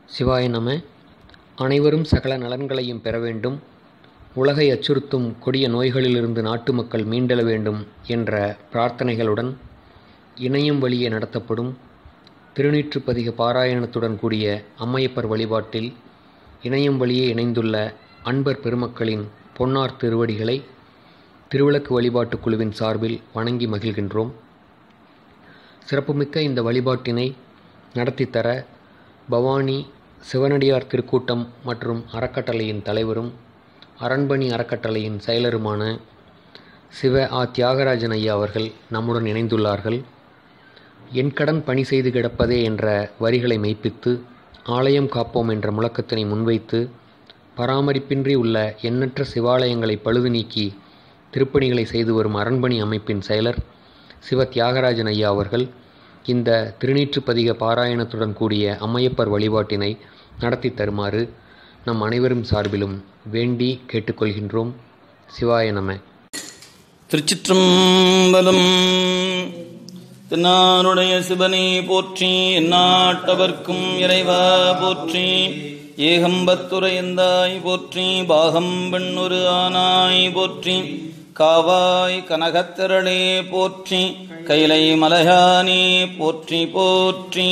சிவாய நம. அனைவரும் சகல நலன்களையும் பெற வேண்டும், உலகை அச்சுறுத்தும் கொடிய நோய்களிலிருந்து நாட்டு மக்கள் மீண்டெழ வேண்டும் என்ற பிரார்த்தனைகளுடன் இணையம் வழியே நடத்தப்படும் திருநீற்றுப்பதிக பாராயணத்துடன் கூடிய அம்மையப்பர் வழிபாட்டில் இணையம் வழியே இணைந்துள்ள அன்பர் பெருமக்களின் பொன்னார் திருவடிகளை திருவிளக்கு வழிபாட்டுக் குழுவின் சார்பில் வணங்கி மகிழ்கின்றோம். சிறப்புமிக்க இந்த வழிபாட்டினை நடத்தித்தர பவானி சிவனடியார் திருக்கூட்டம் மற்றும் அறக்கட்டளையின் தலைவரும் அரண்பணி அறக்கட்டளையின் செயலருமான சிவ தியாகராஜன் ஐயா அவர்கள் நம்முடன் இணைந்துள்ளார்கள். என் கடன் பணி செய்து கிடப்பதே என்ற வரிகளை மெய்ப்பித்து ஆலயம் காப்போம் என்ற முழக்கத்தினை முன்வைத்து பராமரிப்பின்றி உள்ள எண்ணற்ற சிவாலயங்களை பழுது நீக்கி திருப்பணிகளை செய்து வரும் அரண்பணி அமைப்பின் செயலர் சிவ தியாகராஜன் ஐயா அவர்கள் இந்த திருநீற்றுப்பதிக பாராயணத்துடன் கூடிய அம்மையப்பர் வழிபாட்டினை நடத்தி தருமாறு நம் அனைவரும் சார்பிலும் வேண்டி கேட்டுக்கொள்கின்றோம். சிவாய நம. திருச்சிற்றம்பலம். தென்னாருடைய சிவனே போற்றி, எந்நாட்டவர்க்கும் இறைவா போற்றி, ஏகம்பத்துரையந்தாய் போற்றி, பாகம் பெண்ணொரு ஆனாய் போற்றி, காவாய் கனகத்திரளே போற்றி, கைலை மலையானே போற்றி போற்றி.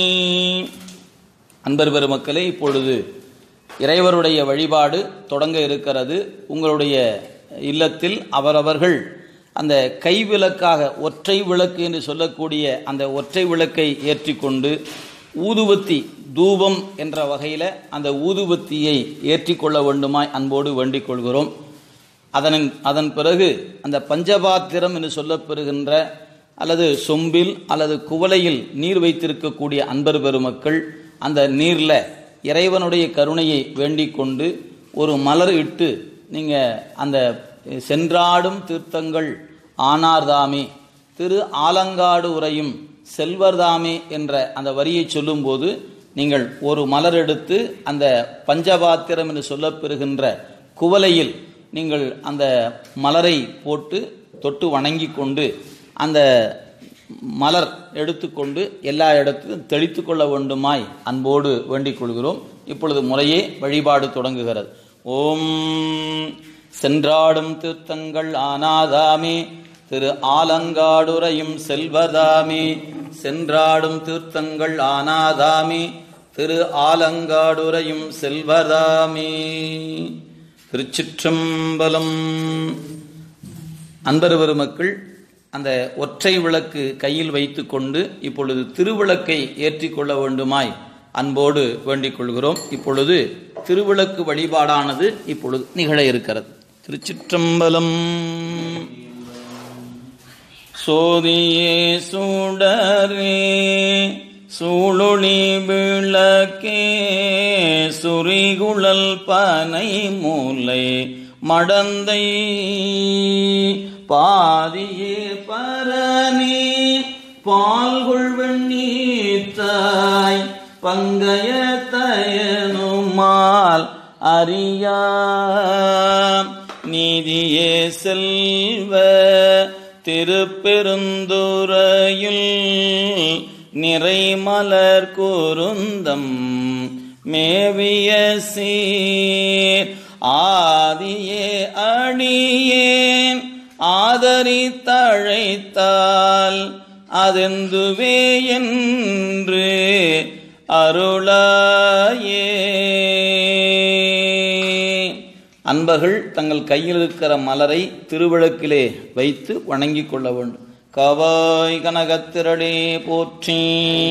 அன்பர் பெருமக்களே, இப்பொழுது இறைவருடைய வழிபாடு தொடங்க இருக்கிறது. உங்களுடைய இல்லத்தில் அவரவர்கள் அந்த கைவிளக்காக ஒற்றை விளக்கு என்று சொல்லக்கூடிய அந்த ஒற்றை விளக்கை ஏற்றி கொண்டு ஊதுபத்தி தூபம் என்ற வகையில் அந்த ஊதுபத்தியை ஏற்றி கொள்ள வேண்டுமாய் அன்போடு வேண்டிக் கொள்கிறோம். அதன் பிறகு அந்த பஞ்சபாத்திரம் என்று சொல்லப்பெறுகின்ற அல்லது சொம்பில் அல்லது குவளையில் நீர் வைத்திருக்கக்கூடிய அன்பர் பெருமக்கள் அந்த நீரில் இறைவனுடைய கருணையை வேண்டிக் கொண்டு ஒரு மலர் இட்டு நீங்கள் அந்த சென்றாடும் தீர்த்தங்கள் ஆனார்தாமே திரு ஆலங்காடு உரையும் செல்வர்தாமே என்ற அந்த வரியை சொல்லும்போது நீங்கள் ஒரு மலர் எடுத்து அந்த பஞ்சபாத்திரம் என்று சொல்லப்பெறுகின்ற குவளையில் நீங்கள் அந்த மலரை போட்டு தொட்டு வணங்கி கொண்டு அந்த மலர் எடுத்துக்கொண்டு எல்லா இடத்திலும் தெளித்து கொள்ள வேண்டுமாய் அன்போடு வேண்டிக் கொள்கிறோம். இப்பொழுது முறையே வழிபாடு தொடங்குகிறது. ஓம் சென்றாடும் தீர்த்தங்கள் ஆனாதாமே திரு ஆலங்காடுரையும் செல்வதாமே, சென்றாடும் தீர்த்தங்கள் ஆனாதாமே திரு ஆலங்காடுரையும் செல்வதாமே. திருச்சிற்றம்பலம். அன்பர் பெருமக்கள் அந்த ஒற்றை விளக்கு கையில் வைத்து கொண்டு இப்பொழுது திருவிளக்கை ஏற்றி கொள்ள வேண்டுமாய் அன்போடு வேண்டிக் கொள்கிறோம். இப்பொழுது திருவிளக்கு வழிபாடானது இப்பொழுது நிகழ இருக்கிறது. திருச்சிற்றம்பலம். சோதியே சூடரே சூழொளி விளக்கே சுரிகுழல் பனை மூலை மடந்தை பாதியே பரணி பால்குள் வெண்ணீத்தாய் பங்கைய தயனுமால் அறியா நீதியே செல்வ திருப்பெருந்துறையுள் நிறைமலர் குருந்தம் மேவிய சீர் ஆதியே அணியேன் ஆதரித்தழைத்தால் அதெந்துவே என்று அருளாயே. அன்பர்கள் தங்கள் கையில் இருக்கிற மலரை திருவிளக்கிலே வைத்து வணங்கிக் கொள்ள வேண்டும். காவாய் கனகத்திரளே போற்றி,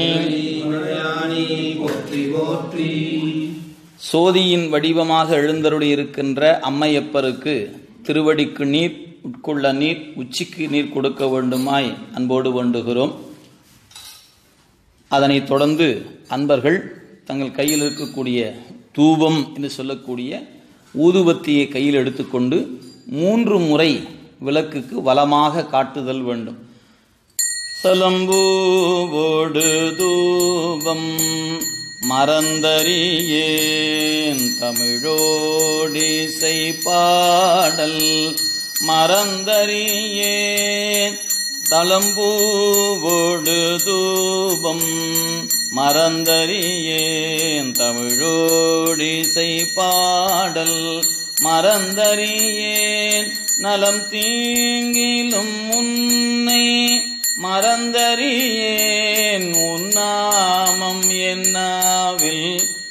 போற்றி. சோதியின் வடிவமாக எழுந்தருளி இருக்கின்ற அம்மையப்பருக்கு திருவடிக்கு நீர், உட்கொள்ள நீர், உச்சிக்கு நீர் கொடுக்க வேண்டுமாய் அன்போடு வேண்டுகிறோம். அதனைத் தொடர்ந்து அன்பர்கள் தங்கள் கையில் இருக்கக்கூடிய தூபம் என்று சொல்லக்கூடிய ஊதுபத்தியை கையில் எடுத்துக்கொண்டு 3 முறை விளக்குக்கு வலமாக காட்டுதல் வேண்டும். சலம்பூவோடு தூபம் மறந்தறியேன் தமிழோடிசை பாடல் மறந்தறியேன் தளம்பூவோடு தூபம் மறந்தறியேன் தமிழோடிசை பாடல் மறந்தறியேன் நலம் தீங்கிலும் உன்னை மறந்தறியேன் உன்னாமம் என்னாவில்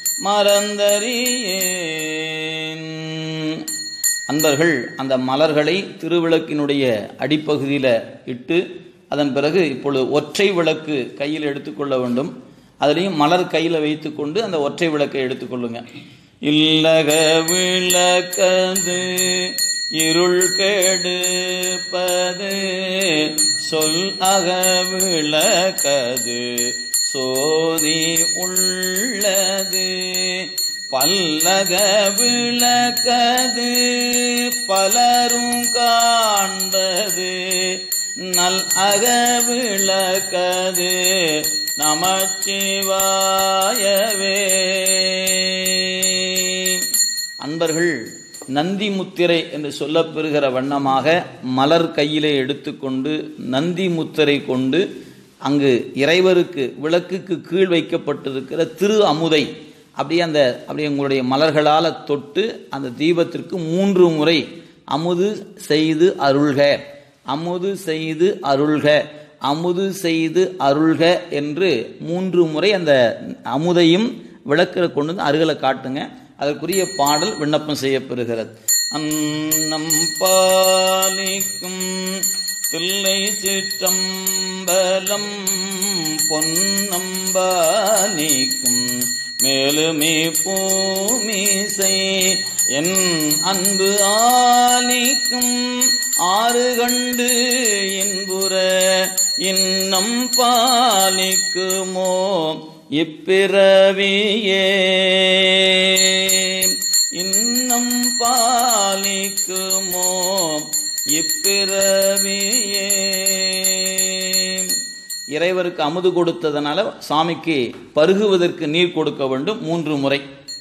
மறந்தறியேன். அன்பர்கள் அந்த மலர்களை திருவிளக்கினுடைய அடிப்பகுதியில் இட்டு அதன் பிறகு இப்பொழுது ஒற்றை விளக்கு கையில் எடுத்துக்கொள்ள வேண்டும். அதுலேயும் மலர் கையில் வைத்து கொண்டு அந்த ஒற்றை விளக்கை எடுத்துக்கொள்ளுங்க. இல்லக விளக்கது இருள் கெடுப்பது சொல் அக விளக்கது சோதி உள்ளது பல்லக விளக்கது பலரும் காண்பது நல் அக விளக்கது நமச்சிவாயவே. அன்பர்கள் நந்தி முத்திரை என்று சொல்லப்பெறுகிற வண்ணமாக மலர் கையிலே எடுத்துக்கொண்டு நந்தி முத்திரை கொண்டு அங்கு இறைவருக்கு விளக்குக்கு கீழ் வைக்கப்பட்டிருக்கிற திரு அமுதை அப்படியே உங்களுடைய மலர்களால் தொட்டு அந்த தீபத்திற்கு 3 முறை அமுது செய்து அருள்க, அமுது செய்து அருள்க, அமுது செய்து அருள்க என்று 3 முறை அந்த அமுதையும் விளக்கில் கொண்டு வந்து அருகில் காட்டுங்க. அதற்குரிய பாடல் விண்ணப்பம் செய்யப்பெறுகிறது. அன்னம் பாலிக்கும் தில்லை சிற்றம்பலம் பொன்னம்பாலிக்கும் மேலுமே பூமிசை என் அன்பு ஆலிக்கும் ஆறு கண்டு என்புற இன்னம் பாலிக்குமோ இப்பிறவியே, இன்னம் பாலிக்குமோ இப்பிறவியே. இறைவருக்கு அமுது கொடுத்ததனால சாமிக்கு பருகுவதற்கு நீர் கொடுக்க வேண்டும் 3 முறை.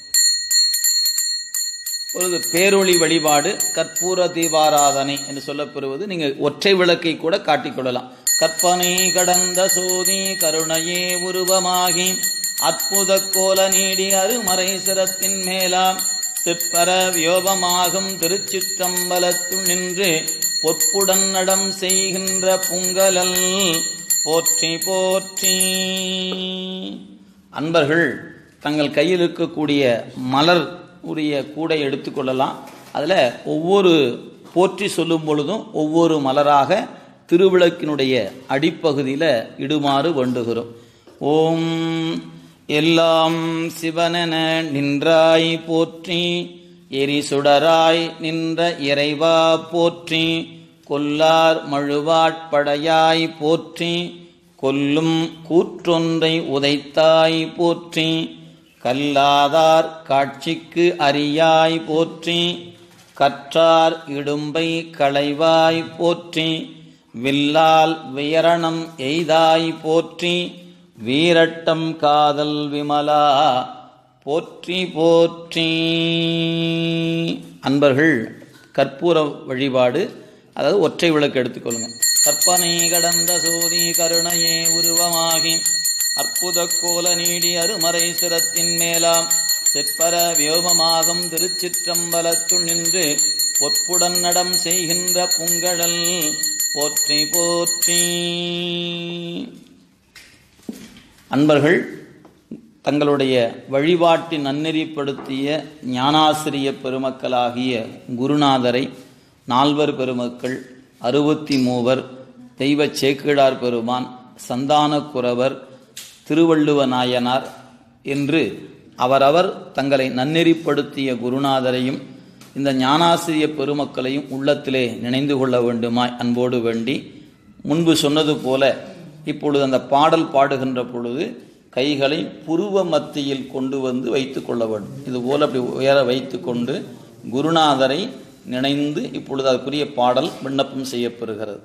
ஒரு பேரொளி வழிபாடு கற்பூர தீபாராதனை என்று சொல்லப்பெறுவது நீங்கள் ஒற்றை விளக்கை கூட காட்டிக்கொள்ளலாம். கற்பனை கடந்த சோதி கருணையே உருவமாகி அற்புத கோல நீடி அருமறை சிரத்தின் மேலாம் சிற்பர வியோகமாகும் திருச்சிற்றம்பலத்துள் நின்று பொற்புடன் நடம் செய்கின்ற புங்கலல் போற்றி போற்றி. அன்பர்கள் தங்கள் கையில் இருக்கக்கூடிய மலர் உரிய கூடை எடுத்துக்கொள்ளலாம். அதில் ஒவ்வொரு போற்றி சொல்லும் பொழுதும் ஒவ்வொரு மலராக திருவிளக்கினுடைய அடிப்பகுதியில் இடுமாறு வேண்டுகிறோம். ஓம் எல்லாம் சிவனென நின்றாய் போற்றி, எரிசுடராய் நின்ற இறைவா போற்றி, கொல்லார் மழுவாட்படையாய் போற்றி, கொல்லும் கூற்றொன்றை உதைத்தாய் போற்றி, கல்லாதார் காட்சிக்கு அறியாய் போற்றி, கற்றார் இடும்பை களைவாய் போற்றி, வில்லால் வியரணம் எய்தாய் போற்றி, வீரட்டம் காதல் விமலா போற்றி போற்றி. அன்பர்கள் கற்பூர வழிபாடு, அதாவது ஒற்றை விளக்கு எடுத்துக்கொள்ளுங்க. கற்பனை கடந்த சோதி கருணையே உருவமாகி அற்புத கோல நீடி அருமறை சிரத்தின் மேலாம் செப்பர வியோகமாகும் திருச்சிற்றம்பலத்துள் நின்று பொற்புடன் நடம் செய்கின்ற புங்கழல் போற்றி போற்றி. அன்பர்கள் தங்களுடைய வழிபாட்டின் நன்னெறிப்படுத்திய ஞானாசிரிய பெருமக்களாகிய குருநாதரை, 4 பெருமக்கள், 63 தெய்வ சேக்கிழார் பெருமான், சந்தான குரவர், திருவள்ளுவ நாயனார் என்று அவரவர் தங்களை நன்னெறிப்படுத்திய குருநாதரையும் இந்த ஞானாசிரிய பெருமக்களையும் உள்ளத்திலே நினைந்து கொள்ள வேண்டுமாய் அன்போடு வேண்டி, முன்பு சொன்னது போல இப்பொழுது அந்த பாடல் பாடுகின்ற பொழுது கைகளை புருவ மத்தியில் கொண்டு வந்து வைத்து கொள்ள வேண்டும். இதுபோல் அப்படி உயர வைத்து கொண்டு குருநாதரை நினைந்து இப்பொழுது அதற்குரிய பாடல் விண்ணப்பம் செய்யப்பெறுகிறது.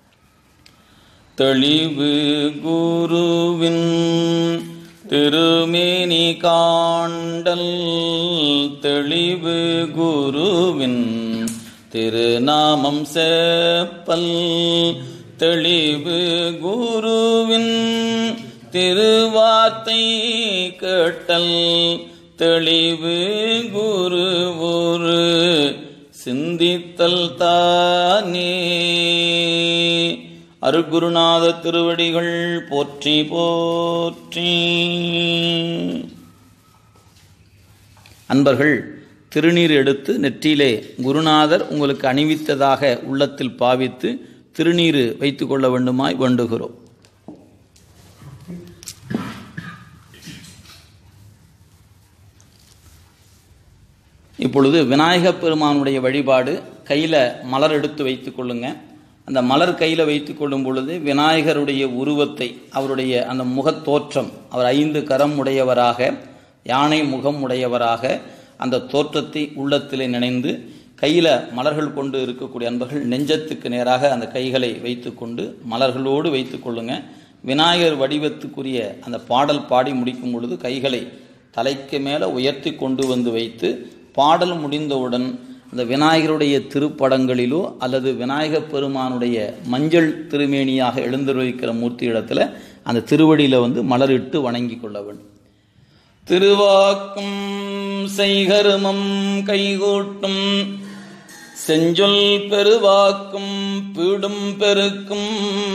தெளிவு குருவின் திருமேனி காண்டல், தெளிவு குருவின் திருநாமம் செப்பல், தெளிவு குருவின் திருவார்த்தை கேட்டல் தெளிவு குரு ஒரு சிந்தித்தல் தானே. அருட்குருநாத திருவடிகள் போற்றி போற்றி. அன்பர்கள் திருநீர் எடுத்து நெற்றியிலே குருநாதர் உங்களுக்கு அணிவித்ததாக உள்ளத்தில் பாவித்து திருநீர் வைத்துக் கொள்ள வேண்டுமாய் வேண்டுகிறோம். இப்பொழுது விநாயகப் பெருமானுடைய வழிபாடு. கையில் மலர் எடுத்து வைத்துக் கொள்ளுங்க. அந்த மலர் கையில் வைத்துக் கொள்ளும் பொழுது விநாயகருடைய உருவத்தை, அவருடைய அந்த முகத்தோற்றம், அவர் 5 கரம் உடையவராக, யானை முகம் உடையவராக, அந்த தோற்றத்தை உள்ளத்திலே நினைந்து கையில் மலர்கள் கொண்டு இருக்கக்கூடிய அன்பர்கள் நெஞ்சத்துக்கு நேராக அந்த கைகளை வைத்து கொண்டு மலர்களோடு வைத்துக் கொள்ளுங்க. விநாயகர் வடிவத்துக்குரிய அந்த பாடல் பாடி முடிக்கும் பொழுது கைகளை தலைக்கு மேலே உயர்த்தி கொண்டு வந்து வைத்து பாடல் முடிந்தவுடன் அந்த விநாயகருடைய திருப்படங்களிலோ அல்லது விநாயகப் பெருமானுடைய மஞ்சள் திருமேனியாக எழுந்தருளிக்கிற மூர்த்தி இடத்துல அந்த திருவடியில் மலரிட்டு வணங்கி கொள்ள வேண்டும். திருவாக்கும் செய்கருமம் கைகூட்டும் செஞ்சொல் பெருவாக்கும் பீடும் பெருக்கும்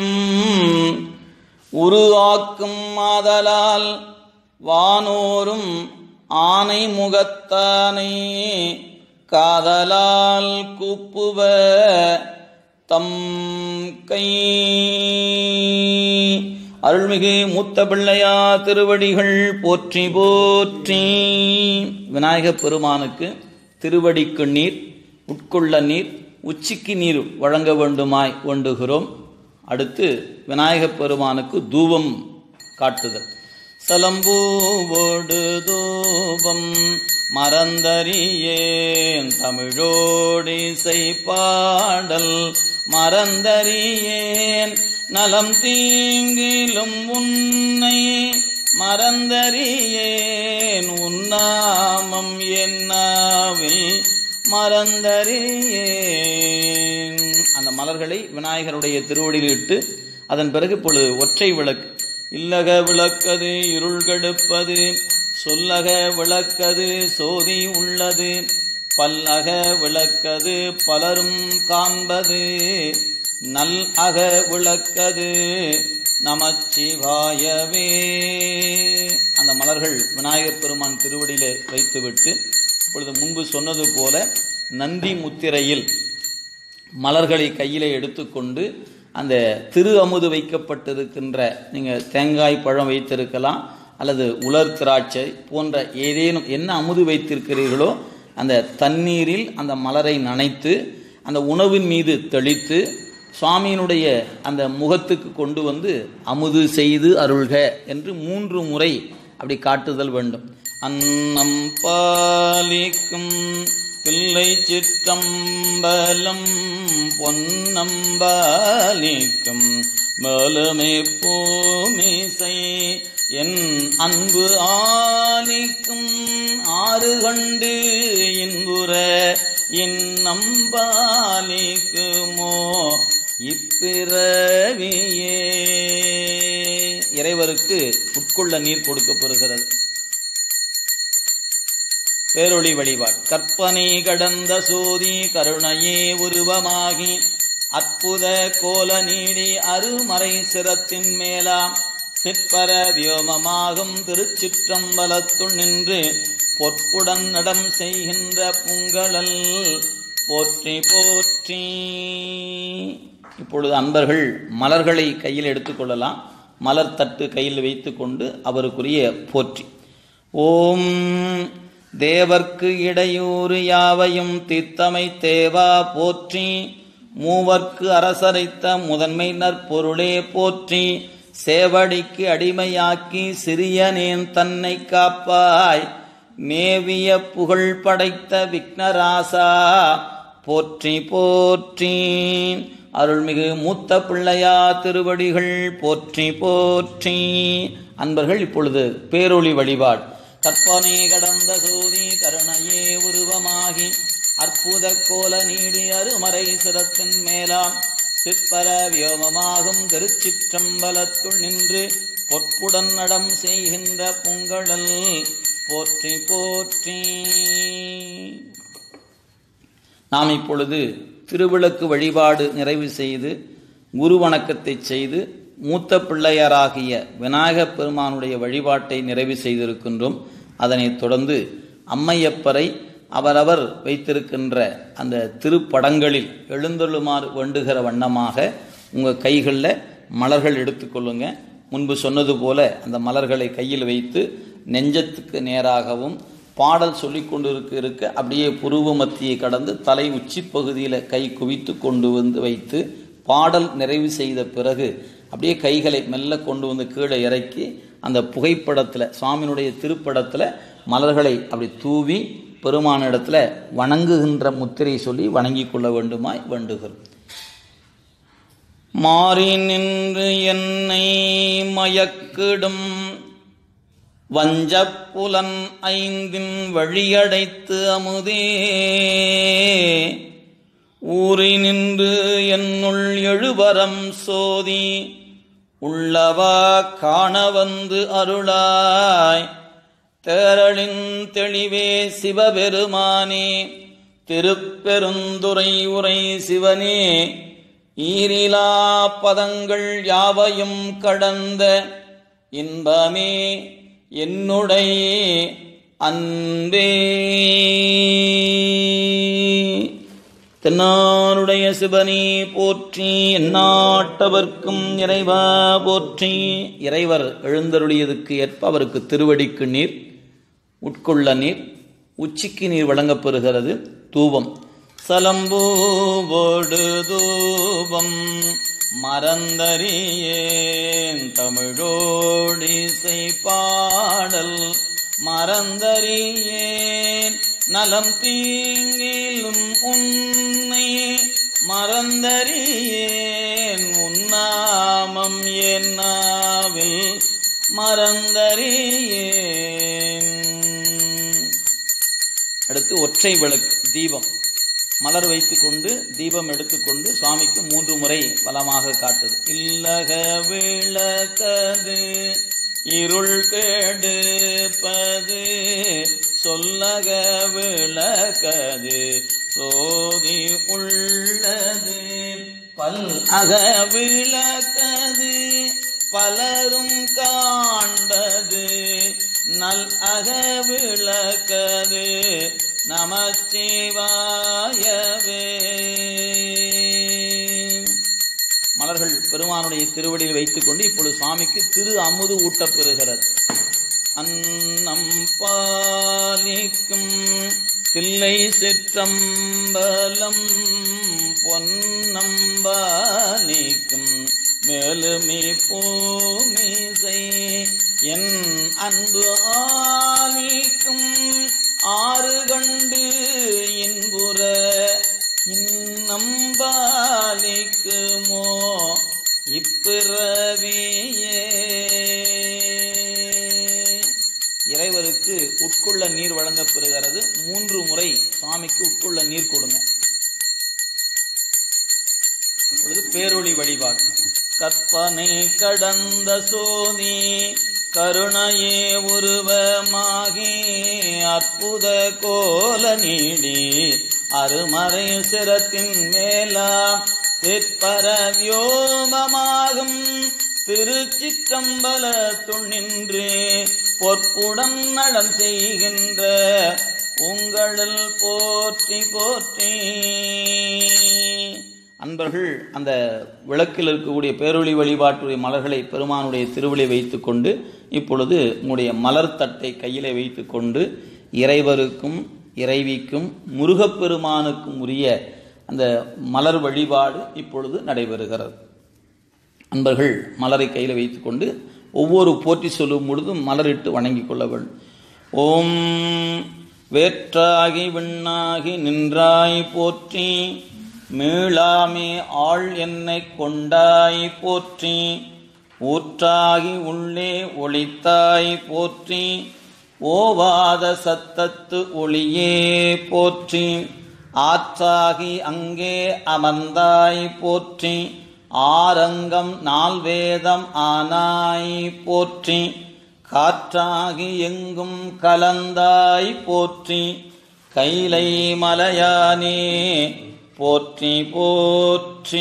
உருவாக்கும் ஆதலால் வானோரும் ஆனை முகத்தானை காதலால் கூப்புவ தம் கை. அருள்மிகு மூத்த பிள்ளையா திருவடிகள் போற்றி போற்றி. விநாயகப் பெருமானுக்கு திருவடிக்கு நீர், உட்கொள்ள நீர், உச்சிக்கு நீர் வழங்க வேண்டுமாய் வேண்டுகிறோம். அடுத்து விநாயகப் பெருமானுக்கு தூபம் காட்டுதல். சலம்பூவோடு தூபம் மறந்தறியேன் தமிழோடிசை பாடல் மறந்தறியேன் நலம் தீங்கிலும் உன்னை மறந்தறியேன் உன்னாமம் என்னாவில் மறந்தறியேன். அந்த மலர்களை விநாயகருடைய திருவடியில் இட்டு அதன் பிறகு இப்பொழுது ஒற்றை விளக்கு. இல்லக விளக்கது இருள் கெடுப்பது, சொல்லக விளக்கது சோதி உள்ளது, பல்லக விளக்கது பலரும் காண்பது, நல் அக விளக்கது நமச்சிவாயவே. அந்த மலர்கள் விநாயகப் பெருமான் திருவடியிலே வைத்துவிட்டு இப்பொழுது முன்பு சொன்னது போல நந்தி முத்திரையில் மலர்களை கையிலே எடுத்துக்கொண்டு அந்த திரு அமுது வைக்கப்பட்டிருக்கின்ற, நீங்கள் தேங்காய் பழம் வைத்திருக்கலாம் அல்லது உலர் திராட்சை போன்ற ஏதேனும் என்ன அமுது வைத்திருக்கிறீர்களோ அந்த தண்ணீரில் அந்த மலரை நனைத்து அந்த உணவின் மீது தெளித்து சுவாமியினுடைய அந்த முகத்துக்கு கொண்டு வந்து அமுது செய்து அருள்க என்று 3 முறை அப்படி காட்டுதல் வேண்டும். அன்னம் பாலிக்கும் பிள்ளை சிற்றம்பலம் பொன்னம்பாலிக்கும் மேலுமே பூமிசை என் அன்பு ஆலிக்கும் ஆறு கண்டு இன்புற இன்னம்பாலிக்குமோ இப்பிறவியே. இறைவருக்கு உட்கொள்ள நீர் கொடுக்கப்படுகிறது. பேரொளி வழிபாடு. கற்பனை கடந்த சோதி கருணையே உருவமாகி அற்புத கோல நீடி அருமறை சிரத்தின் மேலாம் சிற்பர வியோமமாகும் திருச்சிற்றம்பலத்துள் நின்று பொற்புடன் நடம் செய்கின்ற புங்களல் போற்றி போற்றி. இப்பொழுது அன்பர்கள் மலர்களை கையில் எடுத்துக்கொள்ளலாம். மலர் தட்டு கையில் வைத்து கொண்டு அவருக்குரிய போற்றி. ஓம் தேவர்க்கு இடையூறு யாவையும் தீத்தமை தேவா போற்றி. மூவர்க்கு அரசரைத்த முதன்மை நற்பொருளே போற்றி. சேவடிக்கு அடிமையாக்கி சிறியனேன் தன்னை காப்பாய். மேவிய புகழ் படைத்த விக்னராசா போற்றி போற்றி. அருள்மிகு மூத்த பிள்ளையா திருவடிகள் போற்றி போற்றி. அன்பர்கள் இப்பொழுது பேரொளி வழிபாடு. கற்பனை கடந்த சோதி கருணையே உருவமாகி அற்புத கோல நீடி அருமறை சிரத்தின் மேலாம் சிற்பர வியோமமாகும் திருச்சிற்றம்பலத்துள் நின்று பொற்புடன் நடம் செய்கின்ற புங்கழல் போற்றி போற்றி. நாம் இப்பொழுது திருவிளக்கு வழிபாடு நிறைவு செய்து குரு வணக்கத்தை செய்து மூத்த பிள்ளையாராகிய விநாயகப் பெருமானுடைய வழிபாட்டை நிறைவு செய்திருக்கின்றோம். அதனைத் தொடர்ந்து அம்மையப்பரை அவரவர் வைத்திருக்கின்ற அந்த திருப்படங்களில் எழுந்தருளுமாறு வேண்டுகிற வண்ணமாக உங்கள் கைகளில் மலர்கள் எடுத்துக்கொள்ளுங்க. முன்பு சொன்னது போல அந்த மலர்களை கையில் வைத்து நெஞ்சத்துக்கு நேராகவும் பாடல் சொல்லி கொண்டு இருக்க அப்படியே புருவ மத்தியை கடந்து தலை உச்சி பகுதியில் கை குவித்து கொண்டு வந்து வைத்து பாடல் நிறைவு செய்த பிறகு அப்படியே கைகளை மெல்ல கொண்டு வந்து கீழே இறக்கி அந்த புகைப்படத்தில் சுவாமியினுடைய திருப்படத்தில் மலர்களை அப்படி தூவி பெருமானிடத்தில் வணங்குகின்ற முத்திரை சொல்லி வணங்கி கொள்ள வேண்டுமாய் வேண்டுகிறோம். மாறி நின்று என்னை மயக்கிடும் வஞ்சப்புலன் ஐந்தின் வழியடைத்து அமுதே ஊறி நின்று என்னுள் எழுபரம் சோதி உள்ளவா காண வந்து அருளாய் தேரளின் தெளிவே சிவபெருமானே திருப்பெருந்துறை உரை சிவனே ஈரிலா பதங்கள் யாவையும் கடந்த இன்பமே என்னுடைய அன்பே. தென்னாருடைய சிவனே போற்றி, எந்நாட்டவர்க்கும் இறைவா போற்றி. இறைவர் எழுந்தருளியதுக்கு ஏற்ப அவருக்கு திருவடிக்கு நீர், உட்கொள்ள நீர், உச்சிக்கு நீர் வழங்கப்பெறுகிறது. தூபம் சலம்பூவோடு தூபம் மறந்தறியேன் தமிழோடிசை பாடல் மறந்தறியேன் நலம் தீங்கிலும் உன்னை மறந்தறியேன் உன்னாமம் என்னாவில் மறந்தறியேன். அடுத்து ஒற்றை விளக்கு தீபம் மலர் வைத்துக்கொண்டு தீபம் எடுத்துக்கொண்டு சுவாமிக்கு 3 முறை பலமாக காட்டுது. இல்லக விளக்கது இருள் கெடுப்பது சொல்லக விளக்கது சோதி உள்ளது பல் அக விளக்கது பலரும் காண்பது நல் அக விளக்கது நமச்சிவாயவே. மலர்கள் பெருமானுடைய திருவடியில் வைத்துக்கொண்டு இப்பொழுது சுவாமிக்கு திரு அமுது ஊட்டப்பெறுகிறது. அன்னம் பாலிக்கும் தில்லை சிற்றம்பலம் பொன்னம்பாலிக்கும் மேலுமி பூமிசை என் அன்பு ஆலிக்கும் ஆறு கண்டு இன்புற இன்னம்பாலிக்குமோ இப்பிறவியே. இறைவருக்கு உட்கொள்ள நீர் வழங்கப்பெறுகிறது. 3 முறை சுவாமிக்கு உட்கொள்ள நீர் கொடுங்க. பேரொளி வழிபாடு. கற்பனை கடந்த சோதி கருணையே உருவமாகி அற்புத கோல நீடி அருமறை சிரத்தின் மேலா சிற்பர வியோமமாகும் திருச்சிற்றம்பலத்துள் நின்று பொற்புடன் நடம் செய்கின்ற உங்களில் போற்றி போற்றி. அன்பர்கள் அந்த விளக்கில் இருக்கக்கூடிய பேரொளி வழிபாட்டுடைய மலர்களை பெருமானுடைய திருவிழை வைத்துக்கொண்டு இப்பொழுது உங்களுடைய மலர் தட்டை கையிலே வைத்துக்கொண்டு இறைவருக்கும் இறைவிக்கும் முருகப்பெருமானுக்கும் உரிய அந்த மலர் வழிபாடு இப்பொழுது நடைபெறுகிறது. அன்பர்கள் மலரை கையில் வைத்துக்கொண்டு ஒவ்வொரு போற்றி சொல்லும் பொழுதும் மலரிட்டு வணங்கிக் கொள்ள வேண்டும். ஓம் வேற்றாகி விண்ணாகி நின்றாய் போற்றி மீளாமே ஆள் என்னை கொண்டாய் போற்றி ஊற்றாகி உள்ளே ஒளித்தாய் போற்றி ஓவாத சத்தத்து ஒளியே போற்றி ஆற்றாகி அங்கே அமர்ந்தாய் போற்றி ஆரங்கம் நால்வேதம் ஆனாய் போற்றி, காற்றாகி எங்கும் கலந்தாய் போற்றி, கைலை மலையானே போற்றி போற்றி.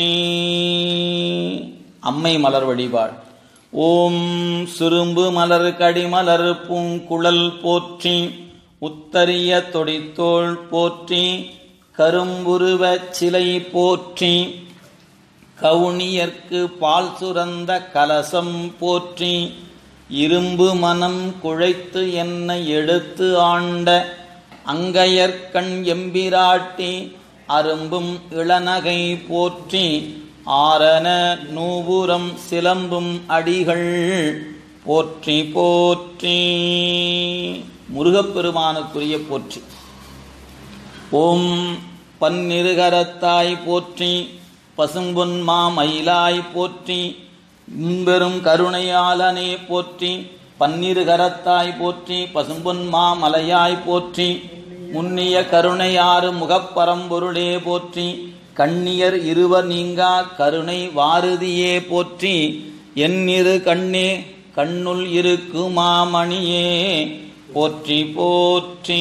அம்மை மலர் வழிபாடு. ஓம் சுரும்பு மலர் கடிமலர் பூங்குழல் போற்றி, உத்தரிய தொடித்தோள் போற்றி, கரும்புருவச் சிலை போற்றி, கவுனியர்க்கு பால் சுரந்த கலசம் போற்றி, இரும்பு மனம் குழைத்து என்னை எடுத்து ஆண்ட அங்கையர்கண் எம்பிராட்டி அரும்பும் இளநகை போற்றி, ஆரண நூபுரம் சிலம்பும் அடிகள் போற்றி போற்றி. முருகப்பெருமானுக்குரிய போற்றி. ஓம் பன்னிருகரத்தாய் போற்றி, பசும்பொன் மாமயிலாய் போற்றி, முன்பெரும் கருணையாளனே போற்றி, பன்னிருகரத்தாய் போற்றி, பசும்பொன் மாமலையாய் போற்றி, முன்னிய கருணையாறு முகப்பரம்பொருளே போற்றி, கண்ணியர் இருவர் நீங்கா கருணை வாருதியே போற்றி, என்னிரு கண்ணே கண்ணுள் இருக்கு மாமணியே போற்றி போற்றி.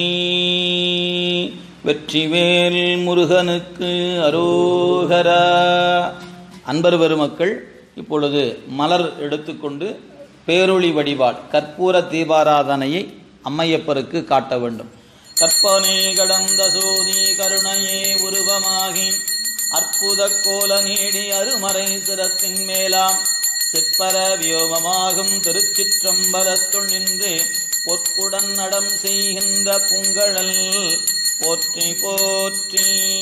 வெற்றிவேல் முருகனுக்கு அரோகரா. அன்பர் பெருமக்கள், இப்பொழுது மலர் எடுத்துக்கொண்டு பேரொளி வழிபாடு கற்பூர தீபாராதனையை அம்மையப்பருக்கு காட்ட வேண்டும். கற்பனை கடந்த சோதி கருணையே உருவமாகி அற்புத கோல நீடி அருமறை சிரத்தின் மேலாம் சிற்பர வியோகமாகும் திருச்சிற்றம்பலத்துள் நின்று பொற்புடன் நடம் செய்கின்ற பூங்கழல் போற்றி போற்றி.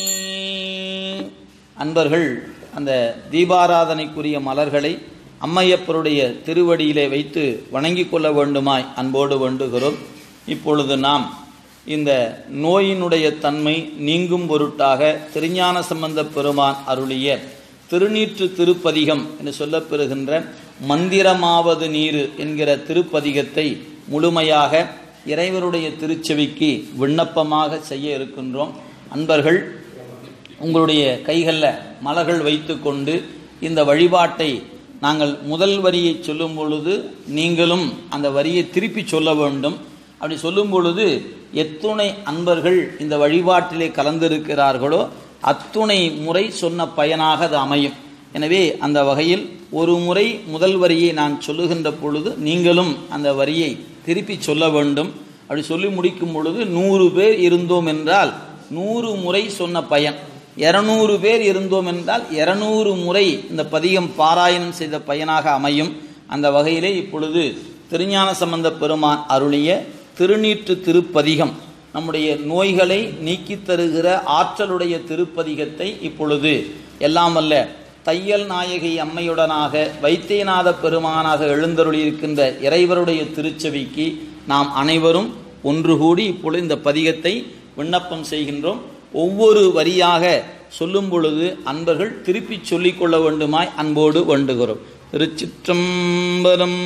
அன்பர்கள், அந்த தீபாராதனைக்குரிய மலர்களை அம்மையப்பருடைய திருவடியிலே வைத்து வணங்கிக் கொள்ள வேண்டுமாய் அன்போடு வேண்டுகிறோம். இப்பொழுது நாம் இந்த நோயினுடைய தன்மை நீங்கும் பொருட்டாக திருஞான சம்பந்த பெருமான் அருளிய திருநீற்று திருப்பதிகம் என்று சொல்லப்பெறுகின்ற மந்திரமாவது நீரு என்கிற திருப்பதிகத்தை முழுமையாக இறைவருடைய திருச்செவிக்கு விண்ணப்பமாக செய்ய இருக்கின்றோம். அன்பர்கள், உங்களுடைய கைகளில் மலர்கள் வைத்து கொண்டு இந்த வழிபாட்டை நாங்கள் முதல் வரியை சொல்லும் பொழுது நீங்களும் அந்த வரியை திருப்பி சொல்ல வேண்டும். அப்படி சொல்லும் பொழுது எத்துணை அன்பர்கள் இந்த வழிபாட்டிலே கலந்திருக்கிறார்களோ அத்துணை முறை சொன்ன பயனாக அது அமையும். எனவே அந்த வகையில் ஒரு முறை முதல் வரியை நான் சொல்லுகின்ற பொழுது நீங்களும் அந்த வரியை திருப்பி சொல்ல வேண்டும். அப்படி சொல்லி முடிக்கும் பொழுது 100 பேர் இருந்தோம் என்றால் 100 முறை சொன்ன பயன், 200 பேர் இருந்தோம் என்றால் 200 முறை இந்த பதிகம் பாராயணம் செய்த பயனாக அமையும். அந்த வகையிலே இப்பொழுது திருஞான சம்பந்த பெருமான் அருளிய திருநீற்று திருப்பதிகம், நம்முடைய நோய்களை நீக்கி தருகிற ஆற்றலுடைய திருப்பதிகத்தை இப்பொழுது எல்லாம் அல்ல தையல் நாயகி அம்மையுடனாக வைத்தியநாத பெருமானாக எழுந்தருளியிருக்கின்ற இறைவருடைய திருச்செவிக்கு நாம் அனைவரும் ஒன்று கூடி இப்பொழுது இந்த பதிகத்தை விண்ணப்பம் செய்கின்றோம். ஒவ்வொரு வரியாக சொல்லும் பொழுது அன்பர்கள் திருப்பி சொல்லிக் கொள்ள வேண்டுமாய் அன்போடு வேண்டுகிறோம். திருச்சிற்றம்பலம்.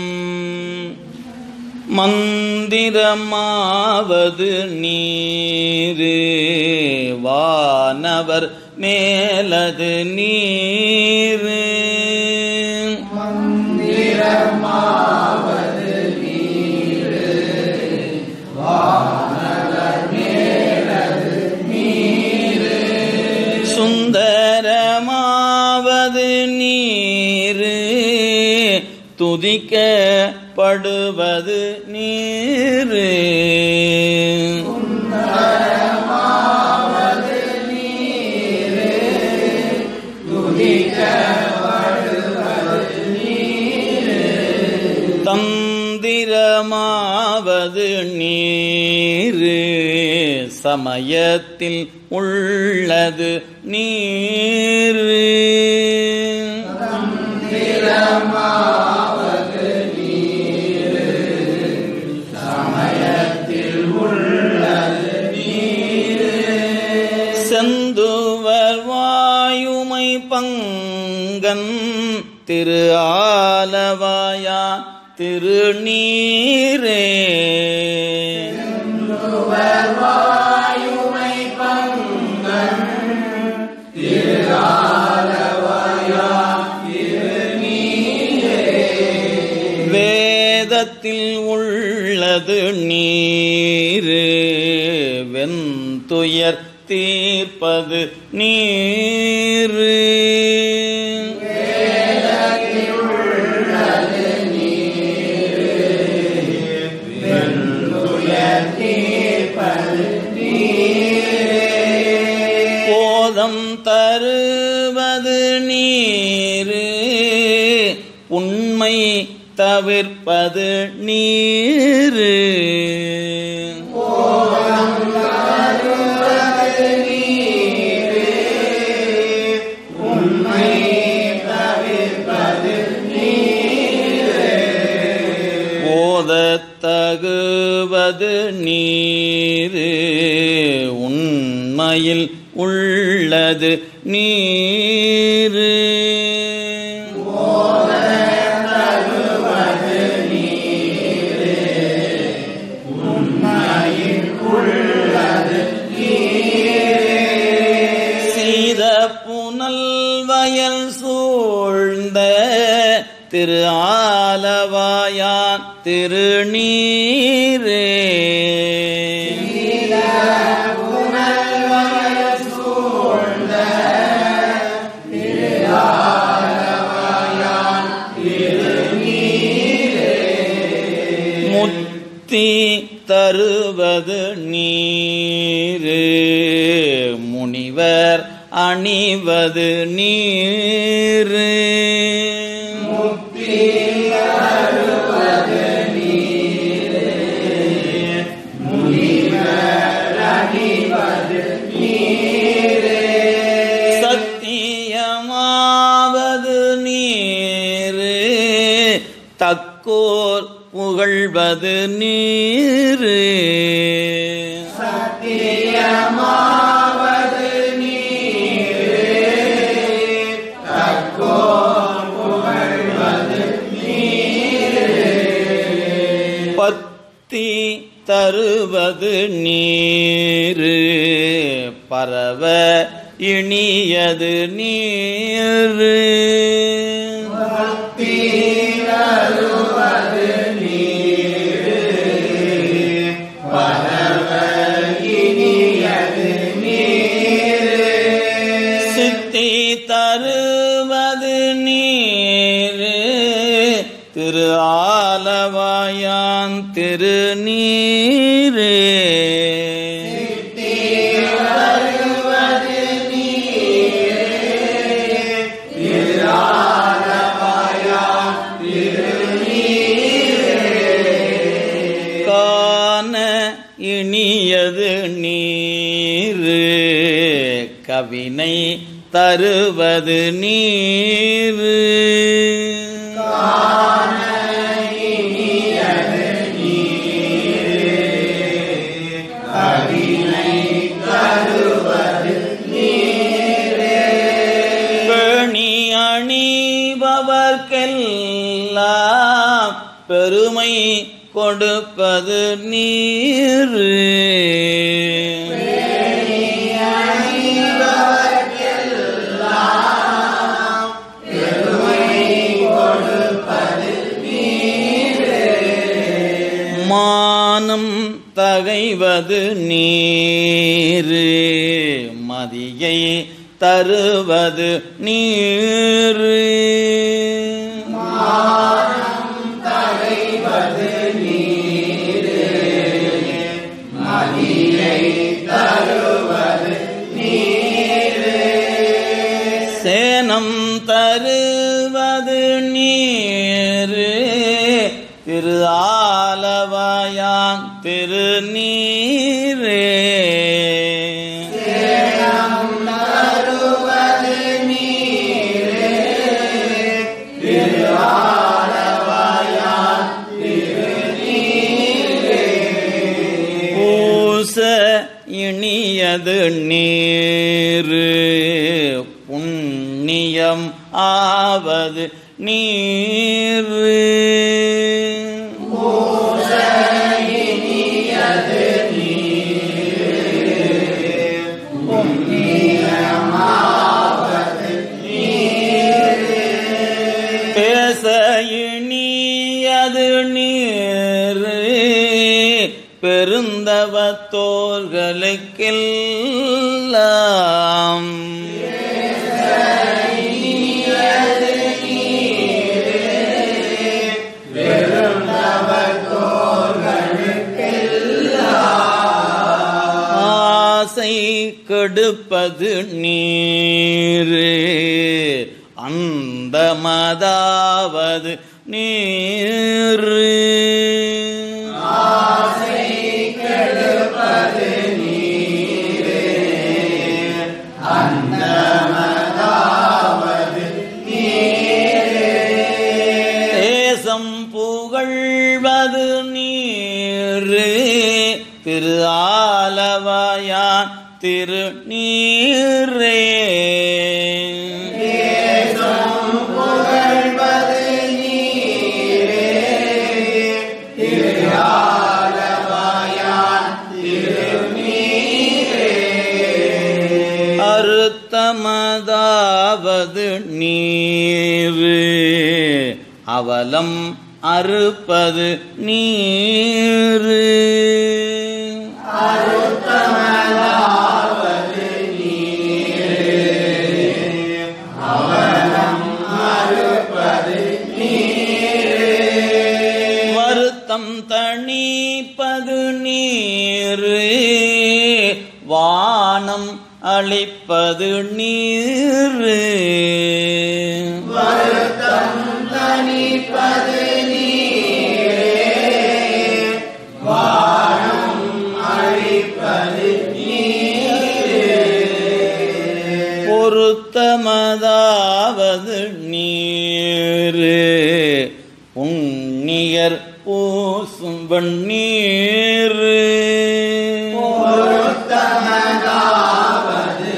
மந்திரமாவது நீரு வானவர் மேலது நீரு, மந்திரமாவது நீரு வானவர் மேலது நீரு, சுந்தரமாவது நீரு துதிக்கப்படுவது நீரு, சுந்தரமாவது நீரு துதிக்கப்படுவது நீரு, தந்திரமாவது நீரு சமயத்தில் உள்ளது நீரு, தந்திரமாவது நீரு சமயத்தில் உள்ளது நீரு, செந்துவர் வாயுமை பங்கன் திரு ஆலவாயா திருநீரே, செந்துவர் வாயுமை பங்கன் திரு ஆலவாயா இனியது நீர் வெந்துயர் தீர்ப்பது நீர் போதம் தருவது நீர் உண்மை தவிர்ப்பது நீர் ஓதத்தகுவது நீர் உண்மையில் உள்ளது நீர் சீத புனல் வயல் சூழ்ந்த திரு ஆலவாயான் திருநீரே முத்தி தருவது நீர் முனிவர் அணிவது நீர் சத்தியமாவது நீர் தக்கோர் புகழ்வது நீர் சத்தியமாவது நீர் தக்கோர் புகழ்வது நீர் பத்தி தருவது நீர் பரவ இனியது நீர் பக்தி தருவது நீர் பரவ இனியது நீர் சித்தி தருவது நீர் திரு ஆலவாயான் திருநீரே இனியது நீர் கவினை தருவது நீர் இனியது நீர் கவினை தருவது நீர் பேணி அணிபவர்க்கெல்லாம் பெருமை கொடுப்பது நீர் மானம் தகைவது நீர் மதியை தருவது நீர் சேனம் தருவது நீர் திரு ஆலவாயான் திருநீரே இனியது நீர் புண்ணியம் ஆவது நீர் இனியது நீர் புண்ணியமாவது நீர் பேச இனியது நீர் தவத்தோர்களுக்கெல்லாம் ஆசை கெடுப்பது நீர் அந்தமதாவது நீர் தேசம் புகழ்வது நீர் திரு ஆலவாயான் திருநீரே அறுத்தமதாவது நீர் அவலம் அறுப்பது நீர் வருத்தம் தணிப்பது நீர் வானம் அளிப்பது நீர் வருத்தம் தணிப்பது நீர் வானம் அழிப்பது நீர் பொருத்தமதாவது நீர் புண்ணியர் பூசும் வெண்ணீர் பொருத்தமதாவது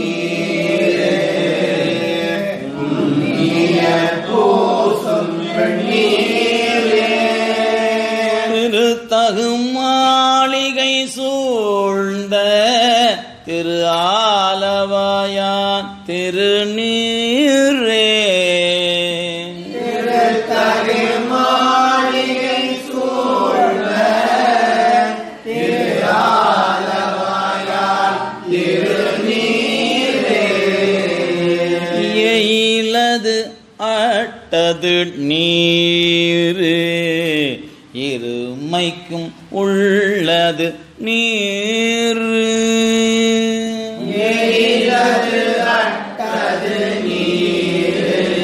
நீர் புண்ணியர் பூசும் வெண்ணீரே திருத்தகு மாளிகை சூழ்ந்த திரு ஆலவாயான் திருநீரே திருத்தகு மாளிகை சூழ்ந்த திரு ஆலவாயான் திருநீரே எயிலது அட்டது நீர் இருமைக்கும் உள்ளது நீர் எயிலது அட்டது நீர்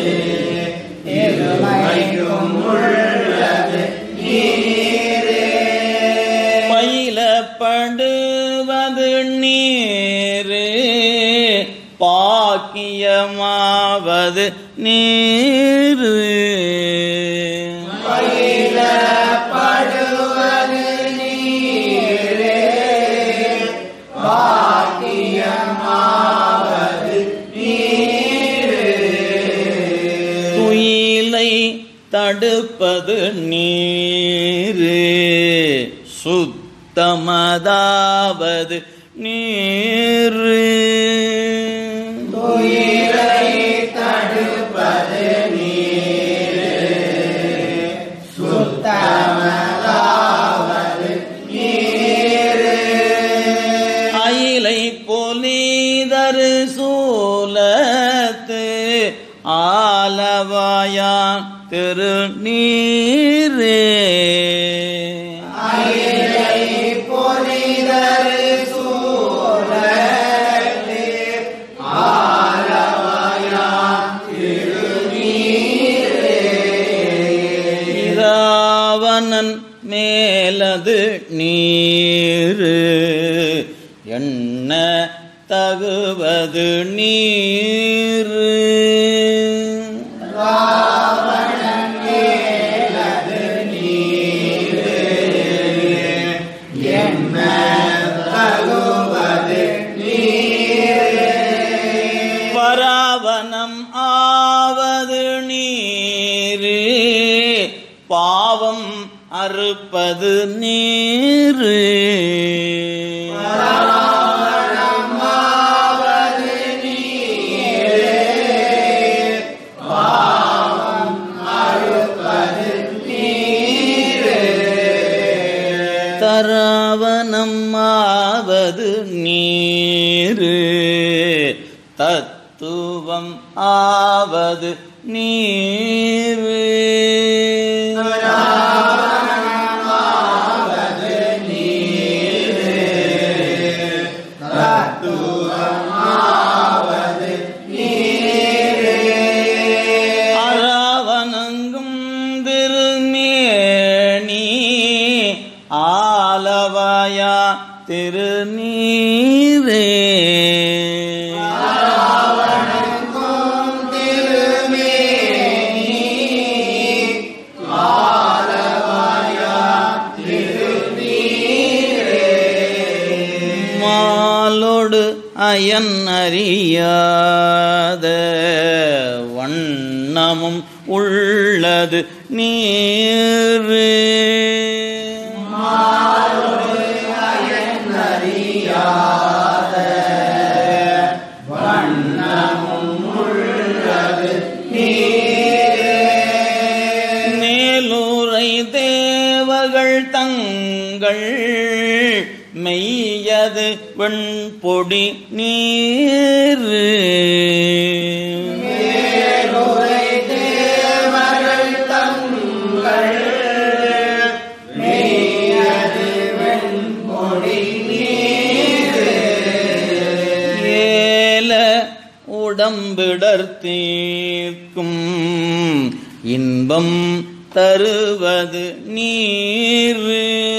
இருமைக்கும் உள்ளது நீரே பயிலப்படுவது நீர் பாக்கியமாவது நீர் பயிலப்படுவது நீரே பாக்கியமாவது நீரே துயிலை தடுப்பது நீர் சுத்தமதாவது நீர் துயிலை தடுப்பது நீரே சுத்தமதாவது நீரே அயிலை பொலிதரு சூலத்து ஆலவாயான் திருநீரே அயிலை பொலிதரு சூழலே ஆலவாயான் திருநீரே இராவணன் மேலது நீர் என்ன தகுவது நீர் ராவணன் மேலது நீரே என்ன தகுவது நீரே பராவணம் ஆவது நீர் பாவம் அறுப்பது நீர் பராவணமாவது நீரே பாவம் அறுப்பது நீரே தராவணம் ஆவது நீரு தத்துவம் ஆவது நீரு அரவணங்கும் திருமேனி ஆலவாயா திருநீரே மாலோடு அயன் அறியாத வண்ணமும் உள்ளது நீரு மேலுரை தேவர்கள் தங்கள் மெய்யது வெண்பொடி நீரு ஏல உடம்பிடர்த்தீர்க்கும் இன்பம் தருவது நீரு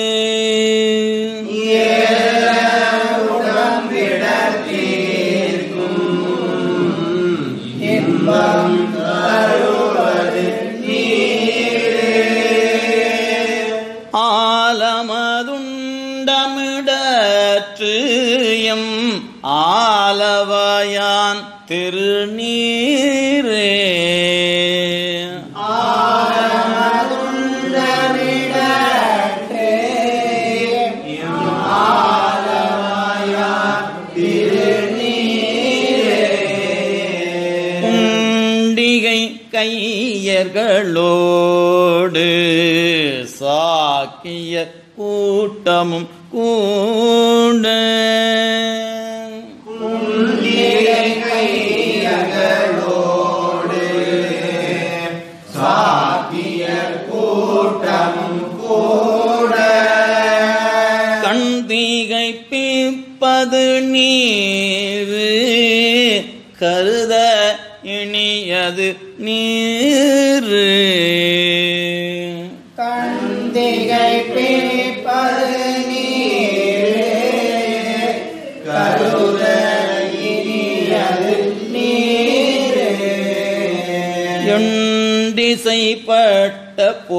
ஆலமதுண்டமிடற்று எம் ஆலவாயான் திருநீரே குண்டிகை கையர்களோடு சாக்கிய கூட்டமும் கூட கண்திகை பிப்பது நீரு கருத இனியது நீரு கண்டிகை பிடிப்பது நீரே கருத இனியது நீரே எண்டிசைப்பட்ட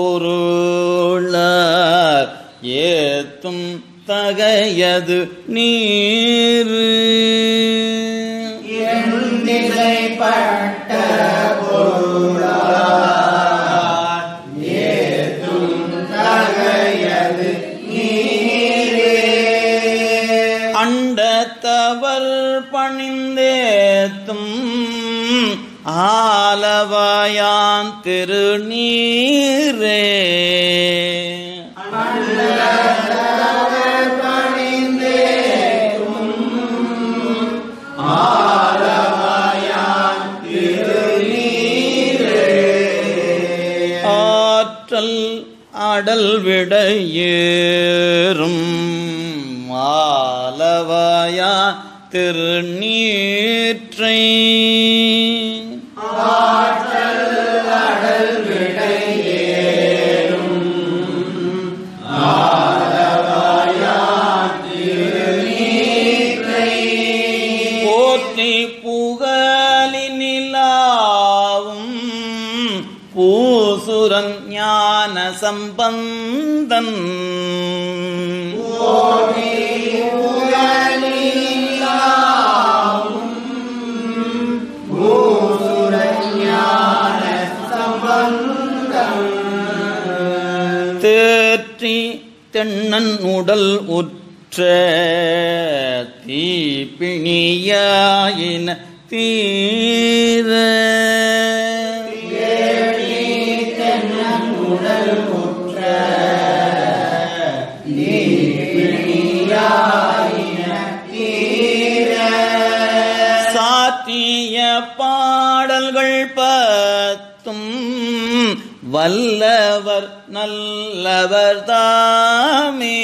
பொருளார் ஏத்தும் தகையது நீரு எண்ணிசைப்பட்ட பொருளார் ஏதும் தகையது நீரே அண்டத்தவர் பணிந்தேத்தும் ஆலவாயான் திருநீரே ஆற்றல் அடல் விடையேறும் ஆலவாயா திருநீற்றை போற்றி புகழினிலாவும் பூசுரன் ஞான சம்பந்தன் தேற்றி தென்னன் உடல் உற்ற தீப்பிணியாயின தீர உடல் உற்ற நீ பிணியா வல்லவர் நல்லவர் தாமே.